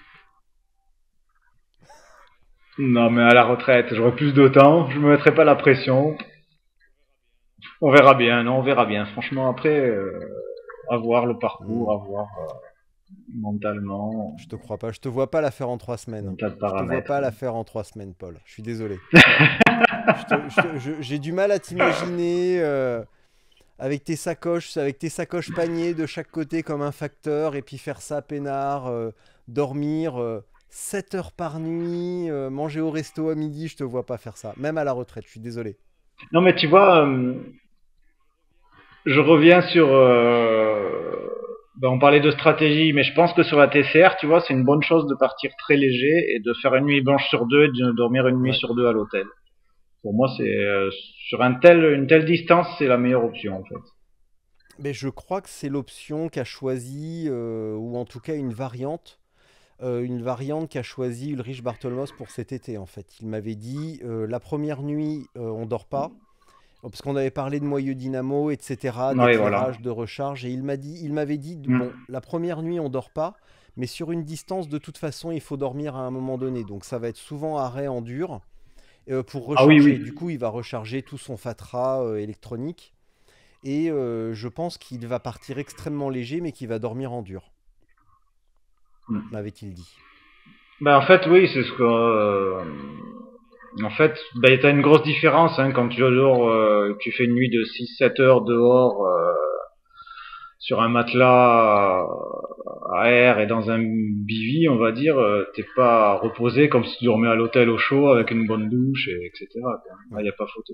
Non, mais à la retraite, j'aurai plus de temps, je me mettrai pas la pression. On verra bien, non, on verra bien. Franchement, après, euh, à voir le parcours, Hmm. à voir euh, mentalement, Je te crois pas. Je te vois pas la faire en trois un semaines. tas de Je te vois paramètres. pas la faire en trois semaines, Paul. Je suis désolé. Je te- je te- je- J'ai du mal à t'imaginer euh, avec tes sacoches, avec tes sacoches paniers de chaque côté comme un facteur, et puis faire ça peinard, euh, dormir euh, sept heures par nuit, euh, manger au resto à midi. Je te vois pas faire ça. Même à la retraite. Je suis désolé. Non, mais tu vois, euh, je reviens sur. Euh, ben, on parlait de stratégie, mais je pense que sur la T C R, tu vois, c'est une bonne chose de partir très léger et de faire une nuit blanche sur deux et de dormir une nuit Ouais. sur deux à l'hôtel. Pour moi, c'est euh, sur un tel, une telle distance, c'est la meilleure option en fait. Mais je crois que c'est l'option qu'a choisi, euh, ou en tout cas une variante, euh, une variante qu'a choisi Ulrich Barthelmos pour cet été en fait. Il m'avait dit euh, la première nuit euh, on dort pas, euh, parce qu'on avait parlé de moyeu dynamo, et cetera, Ouais, voilà. d'éclairage, de recharge, et il m'a dit, il m'avait dit bon Mm. la première nuit on dort pas, mais sur une distance de toute façon il faut dormir à un moment donné, donc ça va être souvent arrêt en dur euh, pour Ah oui, recharger. oui. Du coup il va recharger tout son fatras euh, électronique. Et euh, je pense qu'il va partir extrêmement léger, mais qu'il va dormir en dur, Mm. m'avait-il dit. Ben en fait, oui, c'est ce que. Euh, en fait, ben, t'as une grosse différence hein, quand tu dors, euh, tu fais une nuit de six sept heures dehors euh, sur un matelas à air et dans un bivy, on va dire, euh, t'es pas reposé comme si tu dormais à l'hôtel au chaud Ouais, avec une bonne douche, et, etc. Il ouais. n'y a pas photo.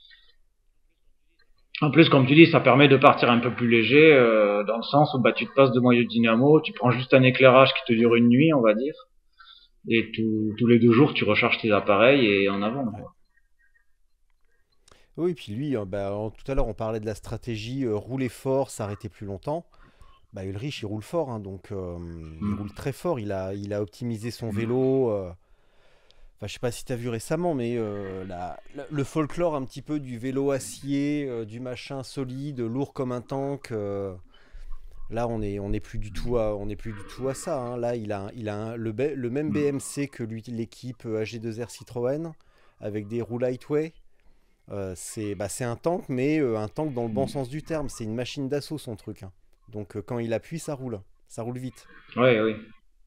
En plus, comme tu dis, ça permet de partir un peu plus léger, euh, dans le sens où bah, tu te passes de moyeu dynamo, tu prends juste un éclairage qui te dure une nuit, on va dire, et tout- tous les deux jours, tu recharges tes appareils et en avant. Ouais. Quoi. Oui, puis lui, hein, bah, en- tout à l'heure, on parlait de la stratégie euh, rouler fort, s'arrêter plus longtemps. Bah, Ulrich, il roule fort, hein, donc euh, il roule Mm. très fort. Il a, il a optimisé son vélo. euh, Enfin, je sais pas si tu as vu récemment, mais euh, la- la- le folklore un petit peu du vélo acier, euh, du machin solide, lourd comme un tank. euh, Là, on est, on est plus du tout à, on est plus du tout à ça, hein. Là, il a, un- il a un- le, B- le même B M C que lui, l'équipe euh, A G deux R Citroën, avec des roues lightweight. Euh, c'est, bah, c'est un tank, mais euh, un tank dans le bon sens du terme. C'est une machine d'assaut, son truc, hein. Donc, euh, quand il appuie, ça roule. Ça roule vite. Ouais, oui.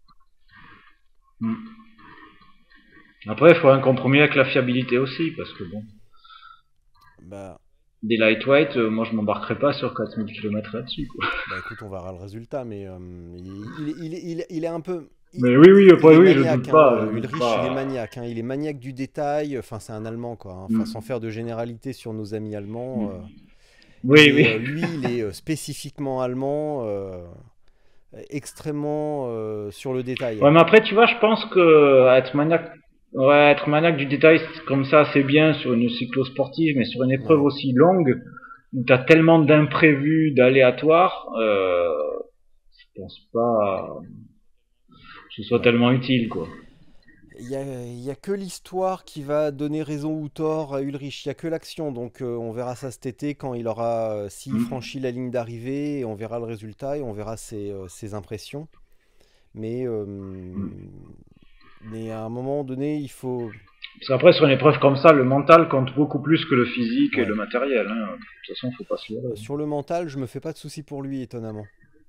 Mm. Après, il faut un compromis avec la fiabilité aussi, parce que bon, Bah, des lightweight, euh, moi je m'embarquerai pas sur quatre mille kilomètres là-dessus. Quoi. bah écoute, on verra le résultat, mais euh, il, il, il, il- il est un peu. Il, Mais oui, oui, il après, est oui, je maniaque, doute hein. pas, euh, je doute Ulrich, il est pas. maniaque, hein. Il est maniaque du détail. Enfin, c'est un Allemand, quoi, hein. Enfin, sans Mm. faire de généralité sur nos amis allemands. euh, Mm. Oui, Mais oui. euh, lui, il est euh, spécifiquement allemand, euh, extrêmement euh, sur le détail. Ouais, mais après, tu vois, je pense que euh, être maniaque, ouais, être maniaque du détail c'est- comme ça, c'est bien sur une cyclosportive, mais sur une épreuve Ouais, aussi longue, où t'as tellement d'imprévus, d'aléatoires, euh, je pense pas que ce soit ouais. tellement utile, quoi. Il y a, il y a que l'histoire qui va donner raison ou tort à Ulrich. Il y a que l'action. Donc euh, on verra ça cet été quand il aura, euh, s'il Mm. franchit la ligne d'arrivée, et on verra le résultat et on verra ses, euh, ses impressions. Mais, euh, Mm. mais à un moment donné, il faut. Parce qu'après, sur une épreuve comme ça, le mental compte beaucoup plus que le physique et le Ouais. matériel. Hein. De toute façon, faut pas se leurrer. Euh, Sur le mental, je me fais pas de soucis pour lui, étonnamment.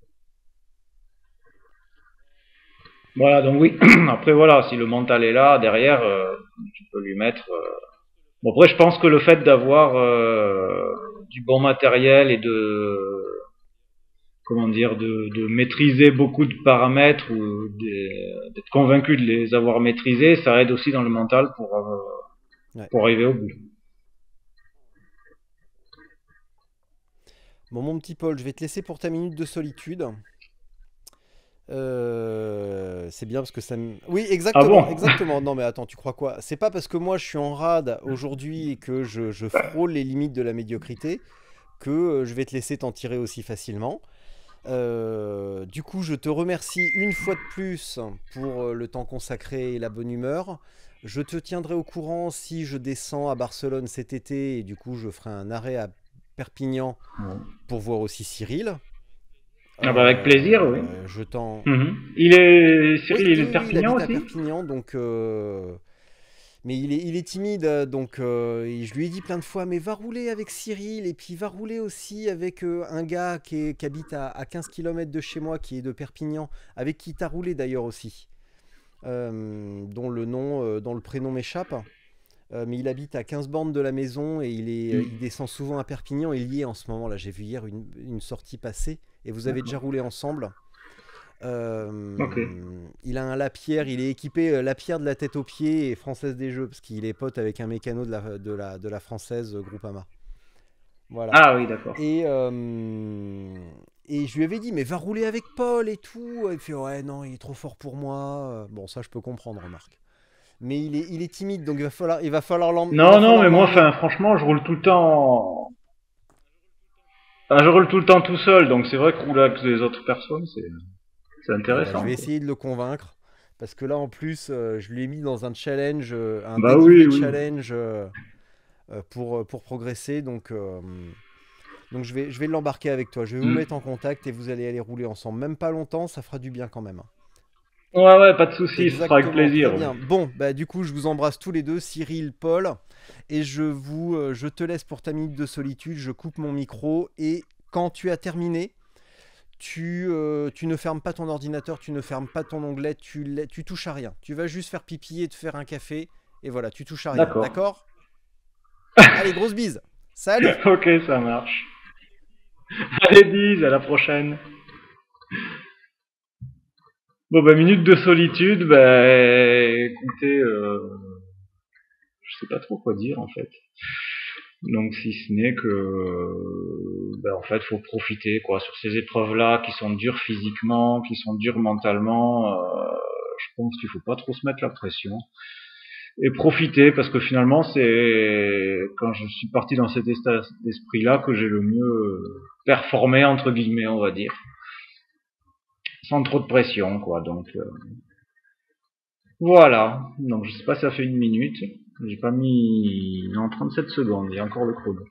Voilà, donc oui. Après, voilà, si le mental est là, derrière, euh, tu peux lui mettre. Euh... Bon, après, je pense que le fait d'avoir euh, du bon matériel et de comment dire, de, de maîtriser beaucoup de paramètres ou d'être convaincu de les avoir maîtrisés, ça aide aussi dans le mental pour, euh, Ouais. pour arriver au bout. Bon, mon petit Paul, je vais te laisser pour ta minute de solitude. Euh, c'est bien parce que ça me... Oui, Ah exactement, bon? exactement. Non, mais attends, tu crois quoi? C'est pas parce que moi je suis en rade aujourd'hui et que je, je frôle les limites de la médiocrité que euh, je vais te laisser t'en tirer aussi facilement. Euh, du coup, je te remercie une fois de plus pour euh, le temps consacré et la bonne humeur. Je te tiendrai au courant si je descends à Barcelone cet été et du coup, je ferai un arrêt à Perpignan pour voir aussi Cyril. Ah bah avec plaisir, oui. Euh, je t'en... Mhm. Il est Oui, Cyril, il est oui, de oui, il Perpignan habite à aussi? Perpignan, donc... euh, Mais il est, il est timide, euh, donc euh, et je lui ai dit plein de fois, mais va rouler avec Cyril, et puis va rouler aussi avec euh, un gars qui, est- qui habite à, à quinze kilomètres de chez moi, qui est de Perpignan, avec qui t'as roulé d'ailleurs aussi, euh, dont le nom, euh, dont le prénom m'échappe. Euh, mais il habite à quinze bornes de la maison et il, est, euh, il Hmm. descend souvent à Perpignan. Il y est en ce moment là. J'ai vu hier une, une sortie passer et vous avez déjà D'accord. roulé ensemble. Ok. Euh, il a un Lapierre, il est équipé euh, Lapierre de la tête aux pieds et Française des Jeux parce qu'il est pote avec un mécano de la, de la, de la Française euh, Groupama. Voilà. Ah oui, d'accord. Et, euh, et je lui avais dit, mais va rouler avec Paul et tout. Il fait, ouais, non, il est trop fort pour moi. Bon, ça, je peux comprendre, remarque. Mais il est, il est timide, donc il va falloir, il va falloir l'em- il va Non, non, falloir mais moi, l'emmener. enfin, franchement, je roule tout le temps. Enfin, je roule tout le temps tout seul, donc c'est vrai que rouler avec les autres personnes, c'est c'est Bon, bah, je intéressant, vais quoi. essayer de le convaincre. Parce que là, en plus, euh, je lui ai mis dans un challenge, euh, un Bah oui, dénivelé oui. challenge euh, euh, pour, euh, pour progresser. Donc, euh, donc je vais, je vais l'embarquer avec toi. Je vais vous mettre en Hmm. contact et vous allez aller rouler ensemble. Même pas longtemps, ça fera du bien quand même. Ouais, ouais, pas de soucis, ce sera avec Exactement, très plaisir, oui. bien. Bon, bah du coup, je vous embrasse tous les deux, Cyril, Paul, et je vous, euh, je te laisse pour ta minute de solitude. Je coupe mon micro et quand tu as terminé, tu, euh, tu ne fermes pas ton ordinateur, tu ne fermes pas ton onglet, tu, la- tu touches à rien. Tu vas juste faire pipi et te faire un café, et voilà, tu touches à rien. D'accord. D'accord? Allez, grosse bise. Salut! Ok, ça marche. Allez, bis, à la prochaine. Bon, bah, minute de solitude, bah, écoutez, euh, je sais pas trop quoi dire, en fait. Donc, si ce n'est que, euh, bah, en fait, faut profiter, quoi, sur ces épreuves-là qui sont dures physiquement, qui sont dures mentalement, euh, je pense qu'il faut pas trop se mettre la pression. Et profiter, parce que finalement, c'est quand je suis parti dans cet état d'esprit-là que j'ai le mieux performé, entre guillemets, on va dire. Sans trop de pression, quoi, donc, euh, voilà. Donc, je sais pas si ça fait une minute. J'ai pas mis, non, trente-sept secondes, il y a encore le chrono.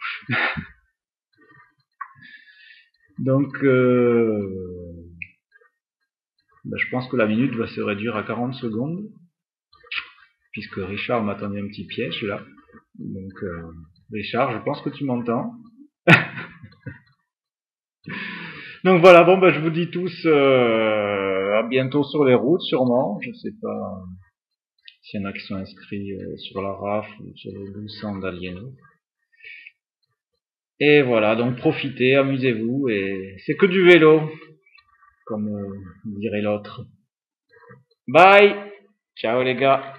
Donc, euh, ben, je pense que la minute va se réduire à quarante secondes, puisque Richard m'a tendu un petit piège là. Donc, euh, Richard, je pense que tu m'entends. Donc voilà, bon, ben, je vous dis tous euh, à bientôt sur les routes, sûrement. Je sais pas s'il y en a qui sont inscrits euh, sur la R A F ou sur le douze cents d'Alieno. Et voilà, donc profitez, amusez-vous, et c'est que du vélo, comme euh, dirait l'autre. Bye! Ciao les gars!